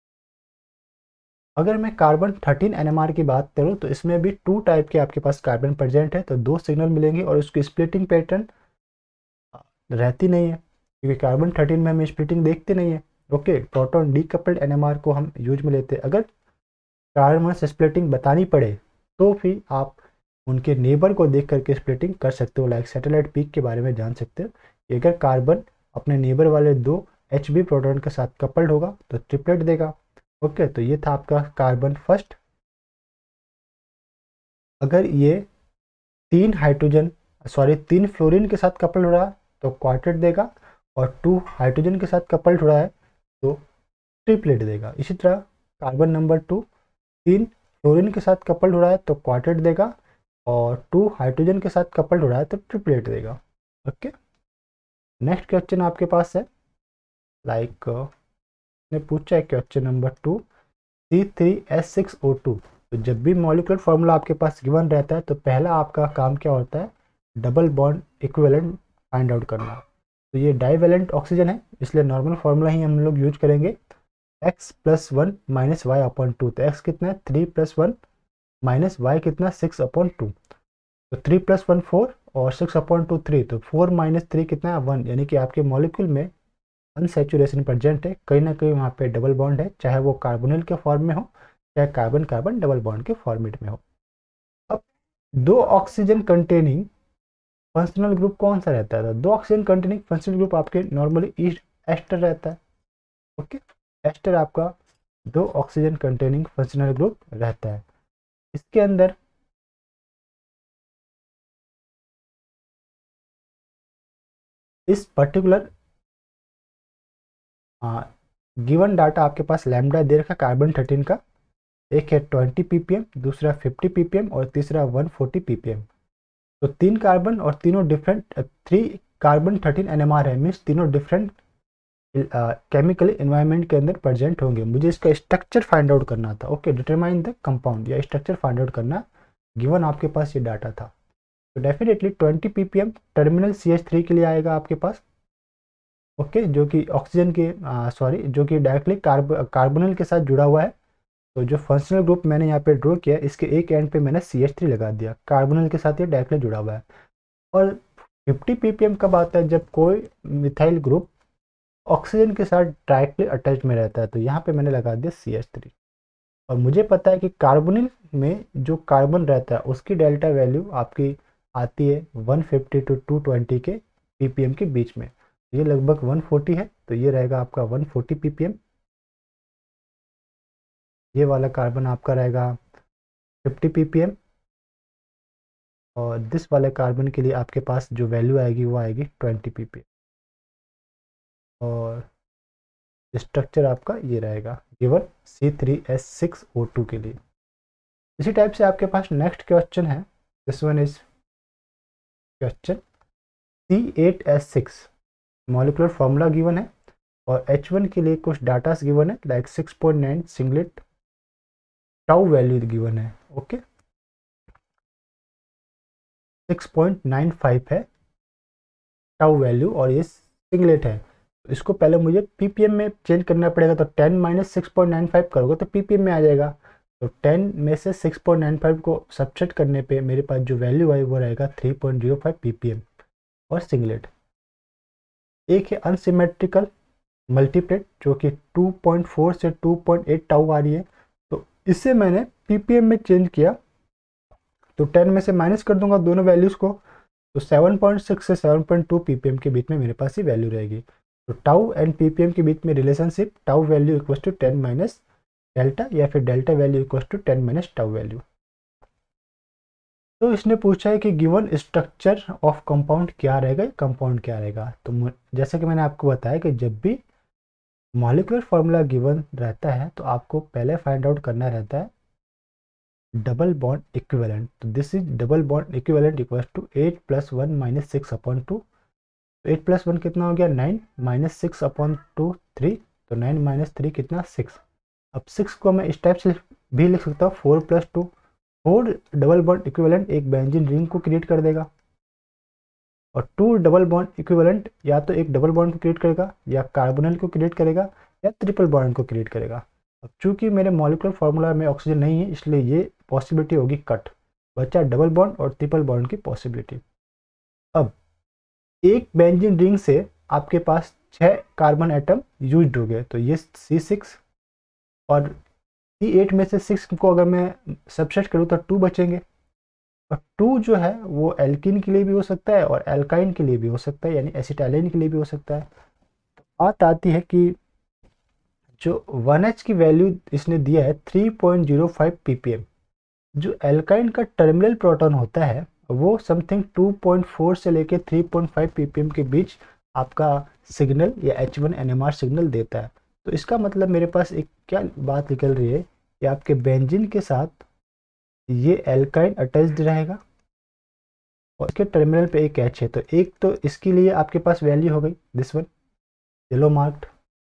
अगर मैं carbon thirteen N M R की बात करूँ तो इसमें भी टू टाइप के आपके पास कार्बन प्रेजेंट है, तो दो सिग्नल मिलेंगे, और उसकी स्प्लिटिंग पैटर्न रहती नहीं है क्योंकि कार्बन थर्टीन में हम स्प्लिटिंग देखते नहीं है। Okay, proton decoupled N M R को हम यूज में लेते हैं। अगर कार्बन से स्प्लिटिंग बतानी पड़े तो फिर आप उनके नेबर को देख करके स्प्लिटिंग कर सकते हो, लाइक सैटेलाइट पीक के बारे में जान सकते हो। अगर कार्बन अपने नेबर वाले दो एच बी प्रोटॉन के साथ कपल्ड होगा तो ट्रिपलेट देगा। ओके, तो ये था आपका कार्बन फर्स्ट। अगर ये तीन हाइड्रोजन सॉरी तीन फ्लोरीन के साथ कपल्ड हो रहा है तो क्वार्टेट देगा, और टू हाइड्रोजन के साथ कपल्ड हो रहा है तो ट्रिपलेट देगा। इसी तरह कार्बन नंबर टू तीन फ्लोरीन के साथ कपल्ड हो रहा है तो क्वार्टेट देगा, और टू हाइड्रोजन के साथ कपल्ड हो रहा है तो ट्रिपलेट देगा। ओके, नेक्स्ट क्वेश्चन आपके पास है, लाइक ने पूछा है question number two, C three S six O two. तो जब भी मॉलिक्यूलर फार्मूला आपके पास गिवन रहता है तो पहला आपका काम क्या होता है, double bond equivalent find out करना। तो ये डाइवेलेंट ऑक्सीजन है इसलिए नॉर्मल फार्मूला ही हम लोग यूज करेंगे, x plus one minus Y upon two. तो x कितना है, three plus one minus Y कितना, सिक्स अपॉन टू। तो थ्री प्लस वन फोर और सिक्स अपॉन टू थ्री, तो फोर माइनस थ्री कितना है, वन। यानी कि आपके मॉलिक्यूल में अनसैचुरेशन प्रेजेंट है, कहीं ना कहीं वहाँ पे डबल बॉन्ड है, चाहे वो कार्बोनिल के फॉर्म में हो चाहे कार्बन कार्बन डबल बॉन्ड के फॉर्मेट में हो। अब दो ऑक्सीजन कंटेनिंग फंक्शनल ग्रुप कौन सा रहता है, दो ऑक्सीजन कंटेनिंग फंक्शनल ग्रुप आपके नॉर्मली ईस्ट एस्टर रहता है। ओके, एस्टर आपका दो ऑक्सीजन कंटेनिंग फंक्शनल ग्रुप रहता है। इसके अंदर इस पर्टिकुलर गिवन डाटा आपके पास लैम्डा दे रखा कार्बन थर्टीन का, एक है ट्वेंटी पीपीएम, दूसरा फिफ्टी पीपीएम और तीसरा वन फोर्टी पीपीएम। तो तीन कार्बन और तीनों different, three carbon thirteen NMR है, मीन्स तीनों डिफरेंट केमिकल एनवायरनमेंट के अंदर प्रेजेंट होंगे। मुझे इसका स्ट्रक्चर फाइंड आउट करना था। ओके, डिटरमाइन द कंपाउंड या स्ट्रक्चर फाइंड आउट करना, गिवन आपके पास ये डाटा था। तो definitely twenty ppm terminal C H three के लिए आएगा आपके पास। ओके, जो कि ऑक्सीजन के सॉरी जो कि डायरेक्टली कार्ब कार्बोनिल के साथ जुड़ा हुआ है। तो जो फंक्शनल ग्रुप मैंने यहाँ पे ड्रॉ किया, इसके एक एंड पे मैंने सी एच थ्री लगा दिया, कार्बोनिल के साथ ये डायरेक्टली जुड़ा हुआ है। और फिफ्टी पीपीएम कब आता है, जब कोई मिथाइल ग्रुप ऑक्सीजन के साथ डायरेक्टली अटैच में रहता है। तो यहाँ पे मैंने लगा दिया सी एच थ्री। और मुझे पता है कि कार्बोनिल में जो कार्बन रहता है उसकी डेल्टा वैल्यू आपकी आती है one fifty to two twenty के पीपीएम के बीच में। ये लगभग वन फोर्टी है, तो ये रहेगा आपका वन फोर्टी पीपीएम। ये वाला कार्बन आपका रहेगा फिफ्टी पीपीएम। और दिस वाले कार्बन के लिए आपके पास जो वैल्यू आएगी वो आएगी ट्वेंटी पीपीएम। और स्ट्रक्चर आपका ये रहेगा given C three S six O two के लिए। इसी टाइप से आपके पास नेक्स्ट क्वेश्चन है, this one is question C eight S six. Molecular formula given है और एच वन के लिए कुछ डाटास गिवन है, like six point nine singlet tau value given है। Okay, six point nine five है टाउ वैल्यू और ये सिंगलेट है। तो इसको पहले मुझे पीपीएम में चेंज करना पड़ेगा। तो ten minus six point nine five करोगे तो पीपीएम में आ जाएगा। तो टेन में से सिक्स पॉइंट नाइन फाइव को सब्ट्रैक्ट करने पे मेरे पास जो वैल्यू आई वो रहेगा three point zero five ppm और सिंगलेट। एक है अनसिमेट्रिकल मल्टीप्लेट जो कि टू पॉइंट फोर से टू पॉइंट एट टाउ आ रही है। तो इसे मैंने पीपीएम में चेंज किया, तो टेन में से माइनस कर दूंगा दोनों वैल्यूज़ को, तो सेवन पॉइंट सिक्स से सेवन पॉइंट टू पीपीएम के बीच में मेरे पास ये वैल्यू रहेगी। तो टाउ एंड पीपीएम के बीच में relationship tau value equal to ten minus delta या फिर delta value equal to ten minus tau value. तो इसने पूछा है कि गिवन स्ट्रक्चर ऑफ कंपाउंड क्या रहेगा, कंपाउंड क्या रहेगा। तो जैसे कि मैंने आपको बताया कि जब भी मॉलिक्यूलर फार्मूला गिवन रहता है तो आपको पहले फाइंड आउट करना रहता है डबल बॉन्ड इक्विवेलेंट। तो this is double bond equivalent equals to eight plus one minus six upon two. Eight plus one कितना हो गया nine, minus six upon two three, तो नाइन माइनस थ्री कितना six. अब सिक्स को मैं इस टाइप से भी लिख सकता हूँ four plus two. Four double bond equivalent एक बेंजीन रिंग को क्रिएट कर देगा और टू डबल बॉन्ड इक्विवेलेंट या तो एक डबल बॉन्ड को क्रिएट करेगा या कार्बोनिल को क्रिएट करेगा या ट्रिपल बॉन्ड को क्रिएट करेगा। अब चूंकि मेरे मॉलिक्यूलर फार्मूला में ऑक्सीजन नहीं है इसलिए ये पॉसिबिलिटी होगी कट, बचा डबल बॉन्ड और ट्रिपल बॉन्ड की पॉसिबिलिटी। अब एक बेंजीन रिंग से आपके पास छः कार्बन एटम यूज्ड हो गए, तो ये सी सिक्स और सी एट में से सिक्स को अगर मैं सबसेट करूँ तो टू बचेंगे। और टू जो है वो एल्किन के लिए भी हो सकता है और एल्काइन के लिए भी हो सकता है, यानी एसिटाइलिन के लिए भी हो सकता है। तो बात आती है कि जो वन एच की वैल्यू इसने दिया है three point zero five ppm, जो एल्काइन का टर्मिनल प्रोटॉन होता है वो समथिंग टू पॉइंट फोर से लेके थ्री पॉइंट फाइव पीपीएम के बीच आपका सिग्नल या H one N M R signal देता है। तो इसका मतलब मेरे पास एक क्या बात निकल रही है कि आपके बेंजीन के साथ ये एल्काइन अटैच्ड रहेगा और इसके टर्मिनल पे एक एच है। तो एक तो इसके लिए आपके पास वैल्यू हो गई this one yellow marked,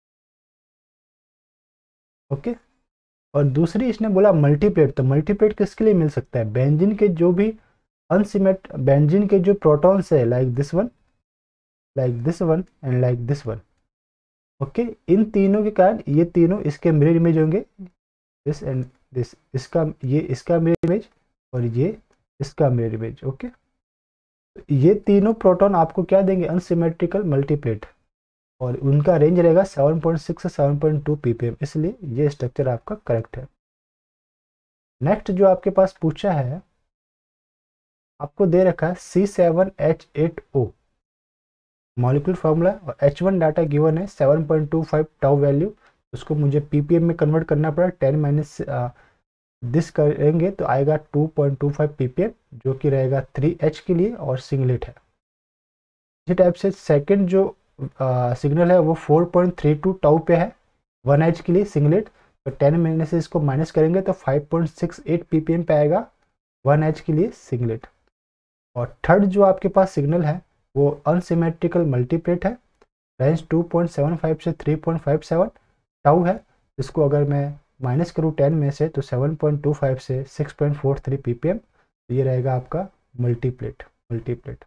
okay. और दूसरी इसने बोला मल्टीप्लेट। तो मल्टीप्लेट किसके लिए मिल सकता है, बेंजीन के जो भी अनसिमेट बेंजीन के जो प्रोटॉन्स है like this one like this one and like this one, okay. इन तीनों के कारण ये तीनों इसके मिरर इमेज होंगे, दिस एंड दिस, इसका ये इसका मिरर इमेज और ये इसका मिरर इमेज, ओके। ये तीनों प्रोटॉन आपको क्या देंगे, अनसिमेट्रिकल मल्टीप्लेट, और उनका रेंज रहेगा सेवन पॉइंट सिक्स से सेवन पॉइंट टू पीपीएम, इसलिए ये स्ट्रक्चर आपका करेक्ट है। नेक्स्ट जो आपके पास पूछा है, आपको दे रखा है C seven H eight O molecular formula और एच वन डाटा गिवन है seven point two five tau value. उसको मुझे पीपीएम में कन्वर्ट करना पड़ा, टेन माइनस दिस करेंगे तो आएगा two point two five ppm, जो कि रहेगा थ्री एच के लिए और सिंगलेट है। इसी टाइप से सेकंड जो सिग्नल है वो four point three two tau पे है वन एच के लिए सिंगलेट। तो टेन में से इसको माइनस करेंगे तो five point six eight ppm पे आएगा वन एच के लिए सिंगलेट। और थर्ड जो आपके पास सिग्नल है वो अनसिमेट्रिकल मल्टीप्लेट है, range two point seven five से three point five seven tau है। इसको अगर मैं माइनस करूँ टेन में से तो सेवन पॉइंट टू फाइव से six point four three ppm, तो ये रहेगा आपका मल्टीप्लेट मल्टीप्लेट।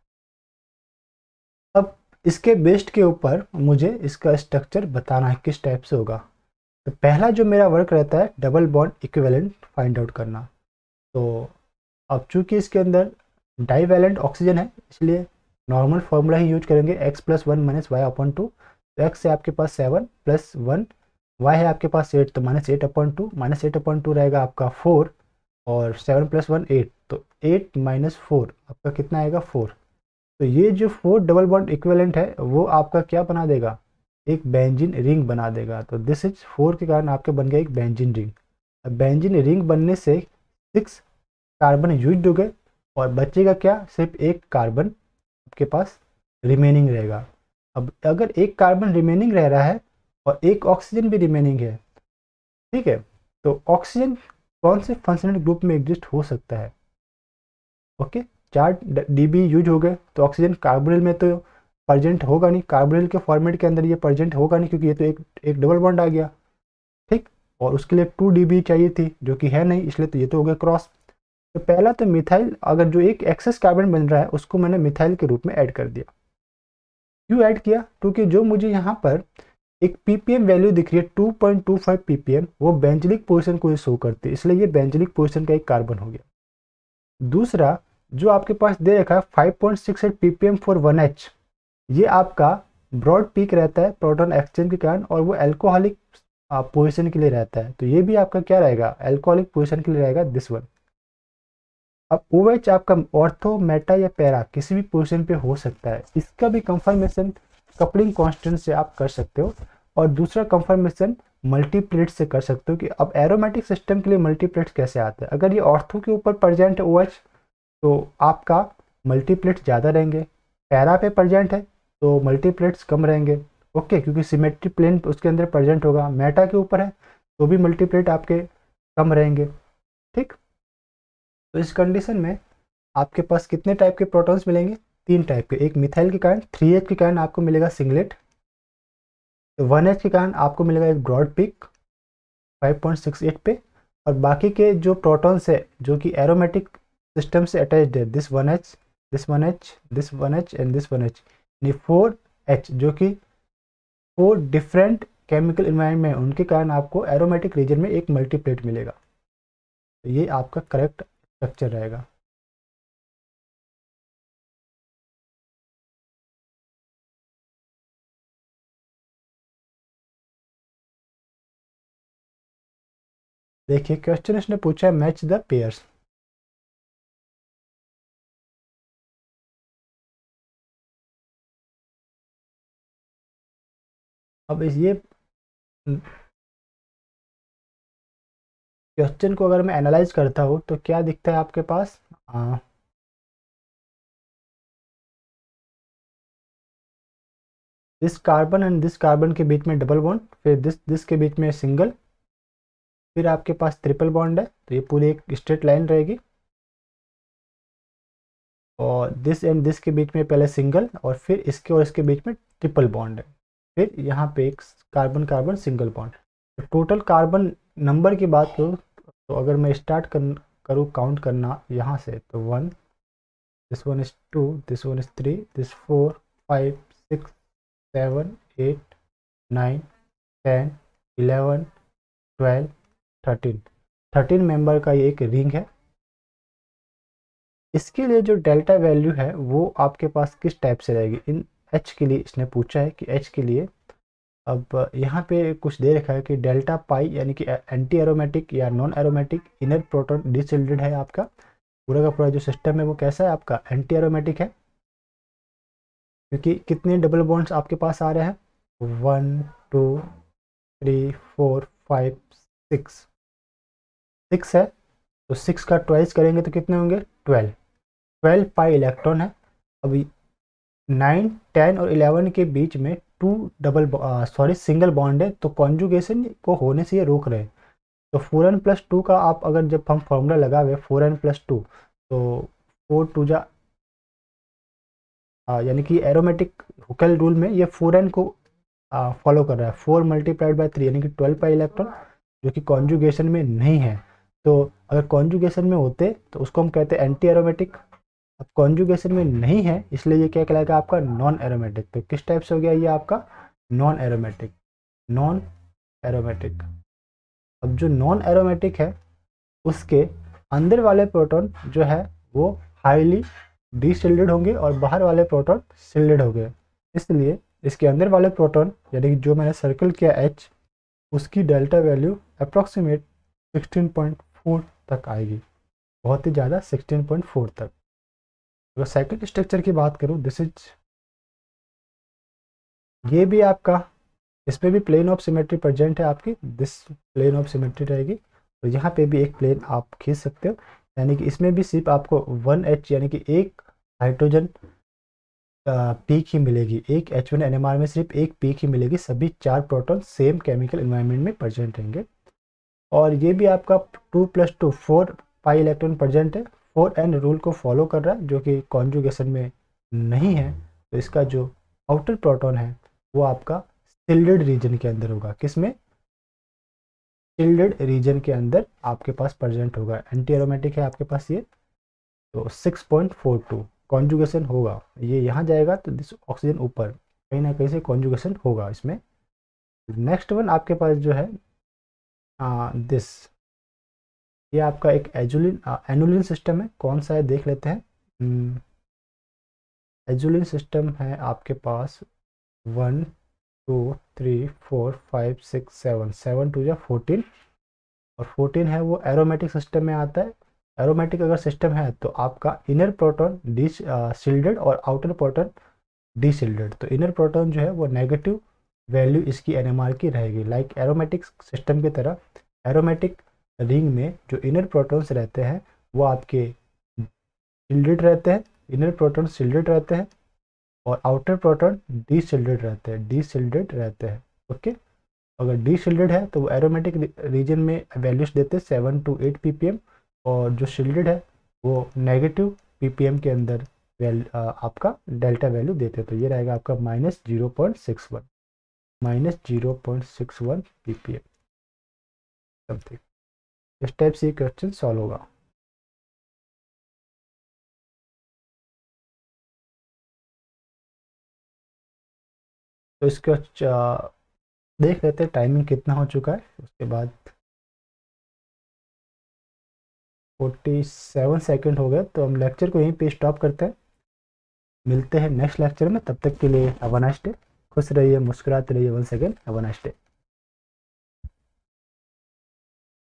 अब इसके बेस्ड के ऊपर मुझे इसका स्ट्रक्चर बताना है किस टाइप से होगा। तो पहला जो मेरा वर्क रहता है double bond equivalent find out करना। तो अब चूंकि इसके अंदर डाईवैलेंट ऑक्सीजन है इसलिए नॉर्मल फार्मूला ही यूज करेंगे, X plus one minus Y upon two. तो एक्स है आपके पास सेवन प्लस वन, वाई है आपके पास एट, तो minus eight upon two, minus eight upon two रहेगा आपका फोर, और सेवन प्लस वन एट, तो एट माइनस फोर आपका कितना आएगा फोर। तो ये जो फोर डबल बॉन्ड इक्विवेलेंट है वो आपका क्या बना देगा, एक बेंजीन रिंग बना देगा। तो दिस इज फोर के कारण आपके बन गया एक बेंजीन रिंग। अब बेंजीन रिंग बनने से सिक्स कार्बन यूज हो गए और बचेगा क्या, सिर्फ एक कार्बन आपके पास रिमेनिंग रहेगा। अब अगर एक कार्बन रिमेनिंग रह रहा है और एक ऑक्सीजन भी रिमेनिंग है, ठीक है, तो ऑक्सीजन कौन से फंक्शनल ग्रुप में एग्जिस्ट हो सकता है, ओके, चार डीबी यूज हो गए तो ऑक्सीजन कार्बोनिल में तो प्रेजेंट होगा नहीं, कार्बोनिल के फॉर्मेट के अंदर ये प्रेजेंट होगा नहीं क्योंकि ये तो एक एक डबल बॉन्ड आ गया, ठीक, और उसके लिए टू डीबी चाहिए थी जो कि है नहीं, इसलिए तो ये तो हो गया क्रॉस। तो पहला तो मिथाइल, अगर जो एक एक्सेस कार्बन बन रहा है उसको मैंने मिथाइल के रूप में ऐड कर दिया। क्यों ऐड किया, क्योंकि जो मुझे यहाँ पर एक पीपीएम वैल्यू दिख रही है two point two five ppm, वो बेंजलिक पोजीशन को शो करती है, इसलिए ये बेंजलिक पोजीशन का एक कार्बन हो गया। दूसरा जो आपके पास दे रखा है five point six eight ppm for one H, ये आपका ब्रॉड पीक रहता है प्रोटॉन एक्सचेंज के कारण और वो एल्कोहलिक पोजीशन के लिए रहता है, तो ये भी आपका क्या रहेगा, एल्कोहलिक पोजीशन के लिए रहेगा दिस वन। अब ओएच आपका ऑर्थो, मेटा या पैरा किसी भी पोजीशन पे हो सकता है, इसका भी कंफर्मेशन कपलिंग कांस्टेंट से आप कर सकते हो। और दूसरा कंफर्मेशन मल्टीप्लेट से कर सकते हो कि अब एरोमेटिक सिस्टम के लिए मल्टीप्लेट्स कैसे आता है। अगर ये ऑर्थो के ऊपर प्रेजेंट है ओएच तो आपका मल्टीप्लेट्स ज़्यादा रहेंगे, पैरा पे प्रेजेंट है तो मल्टीप्लेट्स कम रहेंगे, ओके, क्योंकि सिमेट्री प्लेन उसके अंदर प्रेजेंट होगा। मेटा के ऊपर है तो भी मल्टीप्लेट आपके कम रहेंगे, ठीक। तो इस कंडीशन में आपके पास कितने टाइप के प्रोटॉन्स मिलेंगे, तीन टाइप के। एक मिथाइल के कारण, थ्री एच के कारण आपको मिलेगा सिंगलेट, वन एच के कारण आपको मिलेगा एक broad peak five point six eight पे, और बाकी के जो प्रोटॉन्स है जो कि एरोमेटिक सिस्टम से अटैच्ड है, this one H, this one H, this one H and this one H, यानी फोर एच जो कि फोर डिफरेंट केमिकल इन्वायरमेंट में, उनके कारण आपको एरोमेटिक रीजन में एक मल्टीप्लेट मिलेगा। तो ये आपका करेक्ट स्ट्रक्चर रहेगा। देखिए क्वेश्चन इसने पूछा है मैच द पेयर्स। अब इस ये क्वेश्चन को अगर मैं एनालाइज करता हूँ तो क्या दिखता है आपके पास, आ, this carbon and this carbon के बीच में डबल बॉन्ड, फिर दिस दिस के बीच में सिंगल, फिर आपके पास ट्रिपल बॉन्ड है, तो ये पूरी एक स्ट्रेट लाइन रहेगी, और दिस एंड दिस के बीच में पहले सिंगल और फिर इसके और इसके बीच में ट्रिपल बॉन्ड है, फिर यहाँ पे एक कार्बन कार्बन सिंगल बॉन्ड। तो टोटल कार्बन नंबर की बात करूँ तो अगर मैं स्टार्ट कर करूँ काउंट करना यहाँ से, तो one, this one is two, this one is three, this four, five, six, seven, eight, nine, ten, eleven, twelve, thirteen, thirteen member का ये एक रिंग है। इसके लिए जो डेल्टा वैल्यू है वो आपके पास किस टाइप से रहेगी, इन एच के लिए इसने पूछा है कि एच के लिए, अब यहाँ पे कुछ दे रखा है कि डेल्टा पाई यानी कि एंटी एरोमेटिक या non aromatic inner proton disordered है, आपका पूरा का पूरा जो सिस्टम है वो कैसा है, आपका एंटी एरोमेटिक है, क्योंकि कितने डबल बॉन्ड्स आपके पास आ रहे हैं, one, two, three, four, five, six, six है, तो सिक्स का ट्वाइस करेंगे तो कितने होंगे, ट्वेल्व, ट्वेल्व पाई इलेक्ट्रॉन है। अभी नाइन, टेन और इलेवन के बीच में two double sorry single bond है, तो कॉन्जुगेशन को होने से ये रोक रहे हैं। तो फोर एन प्लस टू का आप अगर जब हम फॉर्मूला लगा हुए फोर एन प्लस टू, तो फोर टू जा यानी कि एरोमेटिक हुकेल रूल में ये फोर एन को फॉलो कर रहा है, फोर मल्टीप्लाइड बाय थ्री यानी कि ट्वेल्व पाई इलेक्ट्रॉन, जो कि कॉन्जुगेशन में नहीं है। तो अगर कॉन्जुगेशन में होते तो उसको हम कहते हैं एंटी एरोमेटिक, अब कॉन्जुगेशन में नहीं है इसलिए ये क्या कहलाएगा आपका नॉन एरोमेटिक। तो किस टाइप से हो गया ये आपका नॉन एरोमेटिक, नॉन एरोमेटिक। अब जो नॉन एरोमेटिक है उसके अंदर वाले प्रोटॉन जो है वो हाईली डीशिल्डेड होंगे और बाहर वाले प्रोटॉन शिल्डेड होंगे। इसलिए इसके अंदर वाले प्रोटॉन यानी कि जो मैंने सर्कल किया H, उसकी delta value approximate sixteen point four तक आएगी, बहुत ही ज़्यादा सिक्सटीन पॉइंट फोर तक। अगर सेकंड स्ट्रक्चर की बात करूँ, दिस इज, ये भी आपका, इसमें भी प्लेन ऑफ सिमेट्री प्रेजेंट है आपकी, दिस प्लेन ऑफ सिमेट्री रहेगी। तो यहाँ पे भी एक प्लेन आप खींच सकते हो, यानी कि इसमें भी सिर्फ आपको वन एच यानी कि एक हाइड्रोजन पीक ही मिलेगी, एक H one N M R में सिर्फ एक पीक ही मिलेगी, सभी चार प्रोटॉन सेम केमिकल एनवायरनमेंट में प्रेजेंट रहेंगे। और ये भी आपका two plus two four pi electron present है, फोर एन रूल को फॉलो कर रहा है जो कि कॉन्जुगेशन में नहीं है। तो इसका जो आउटर प्रोटॉन है वो आपका शिल्डेड रीजन के अंदर होगा। किसमें? शिल्डेड रीजन के अंदर आपके पास प्रेजेंट होगा। एंटी एरोमेटिक है आपके पास ये, तो six point four two conjugation होगा, ये यहाँ जाएगा तो दिस ऑक्सीजन ऊपर कहीं ना कहीं से कॉन्जुगेशन होगा इसमें। नेक्स्ट वन आपके पास जो है दिस, ये आपका एक एजुलिन एनुलिन सिस्टम है। कौन सा है देख लेते हैं। एजुलिन सिस्टम है आपके पास one two three four five six seven, seven two या फोर्टीन, और फोर्टीन है वो एरोमेटिक सिस्टम में आता है। एरोमेटिक अगर सिस्टम है तो आपका इनर प्रोटॉन डी शिल्डेड और आउटर प्रोटॉन डी शिल्डेड। तो इनर प्रोटॉन जो है वो नेगेटिव वैल्यू इसकी एनएमआर की रहेगी। लाइक एरोमेटिक सिस्टम की तरह एरोमेटिक रिंग में जो इनर प्रोटॉन्स रहते हैं वो आपके शिल्डेड रहते हैं, इनर प्रोटॉन शिल्डेड रहते हैं, और आउटर प्रोटॉन डी शिल्डेड रहते हैं, डी शिल्डेड रहते हैं। ओके, अगर डी शिल्डेड है तो वो एरोमेटिक रीजन में वैल्यूज देते हैं सेवन टू एट पीपीएम, और जो शिल्डेड है वो नेगेटिव पीपीएम के अंदर वैल्यू आपका डेल्टा वैल्यू देते हैं। तो ये रहेगा आपका minus zero point six one, minus zero point six one ppm something. इस टाइप से क्वेश्चन सॉल्व होगा। तो इसका देख लेते हैं टाइमिंग कितना हो चुका है। उसके बाद फोर्टी सेवन सेकेंड हो गए, तो हम लेक्चर को यहीं पे स्टॉप करते हैं। मिलते हैं नेक्स्ट लेक्चर में, तब तक के लिए हैव अ नाइस डे। खुश रहिए, मुस्कुराते रहिए। One second, have a nice day.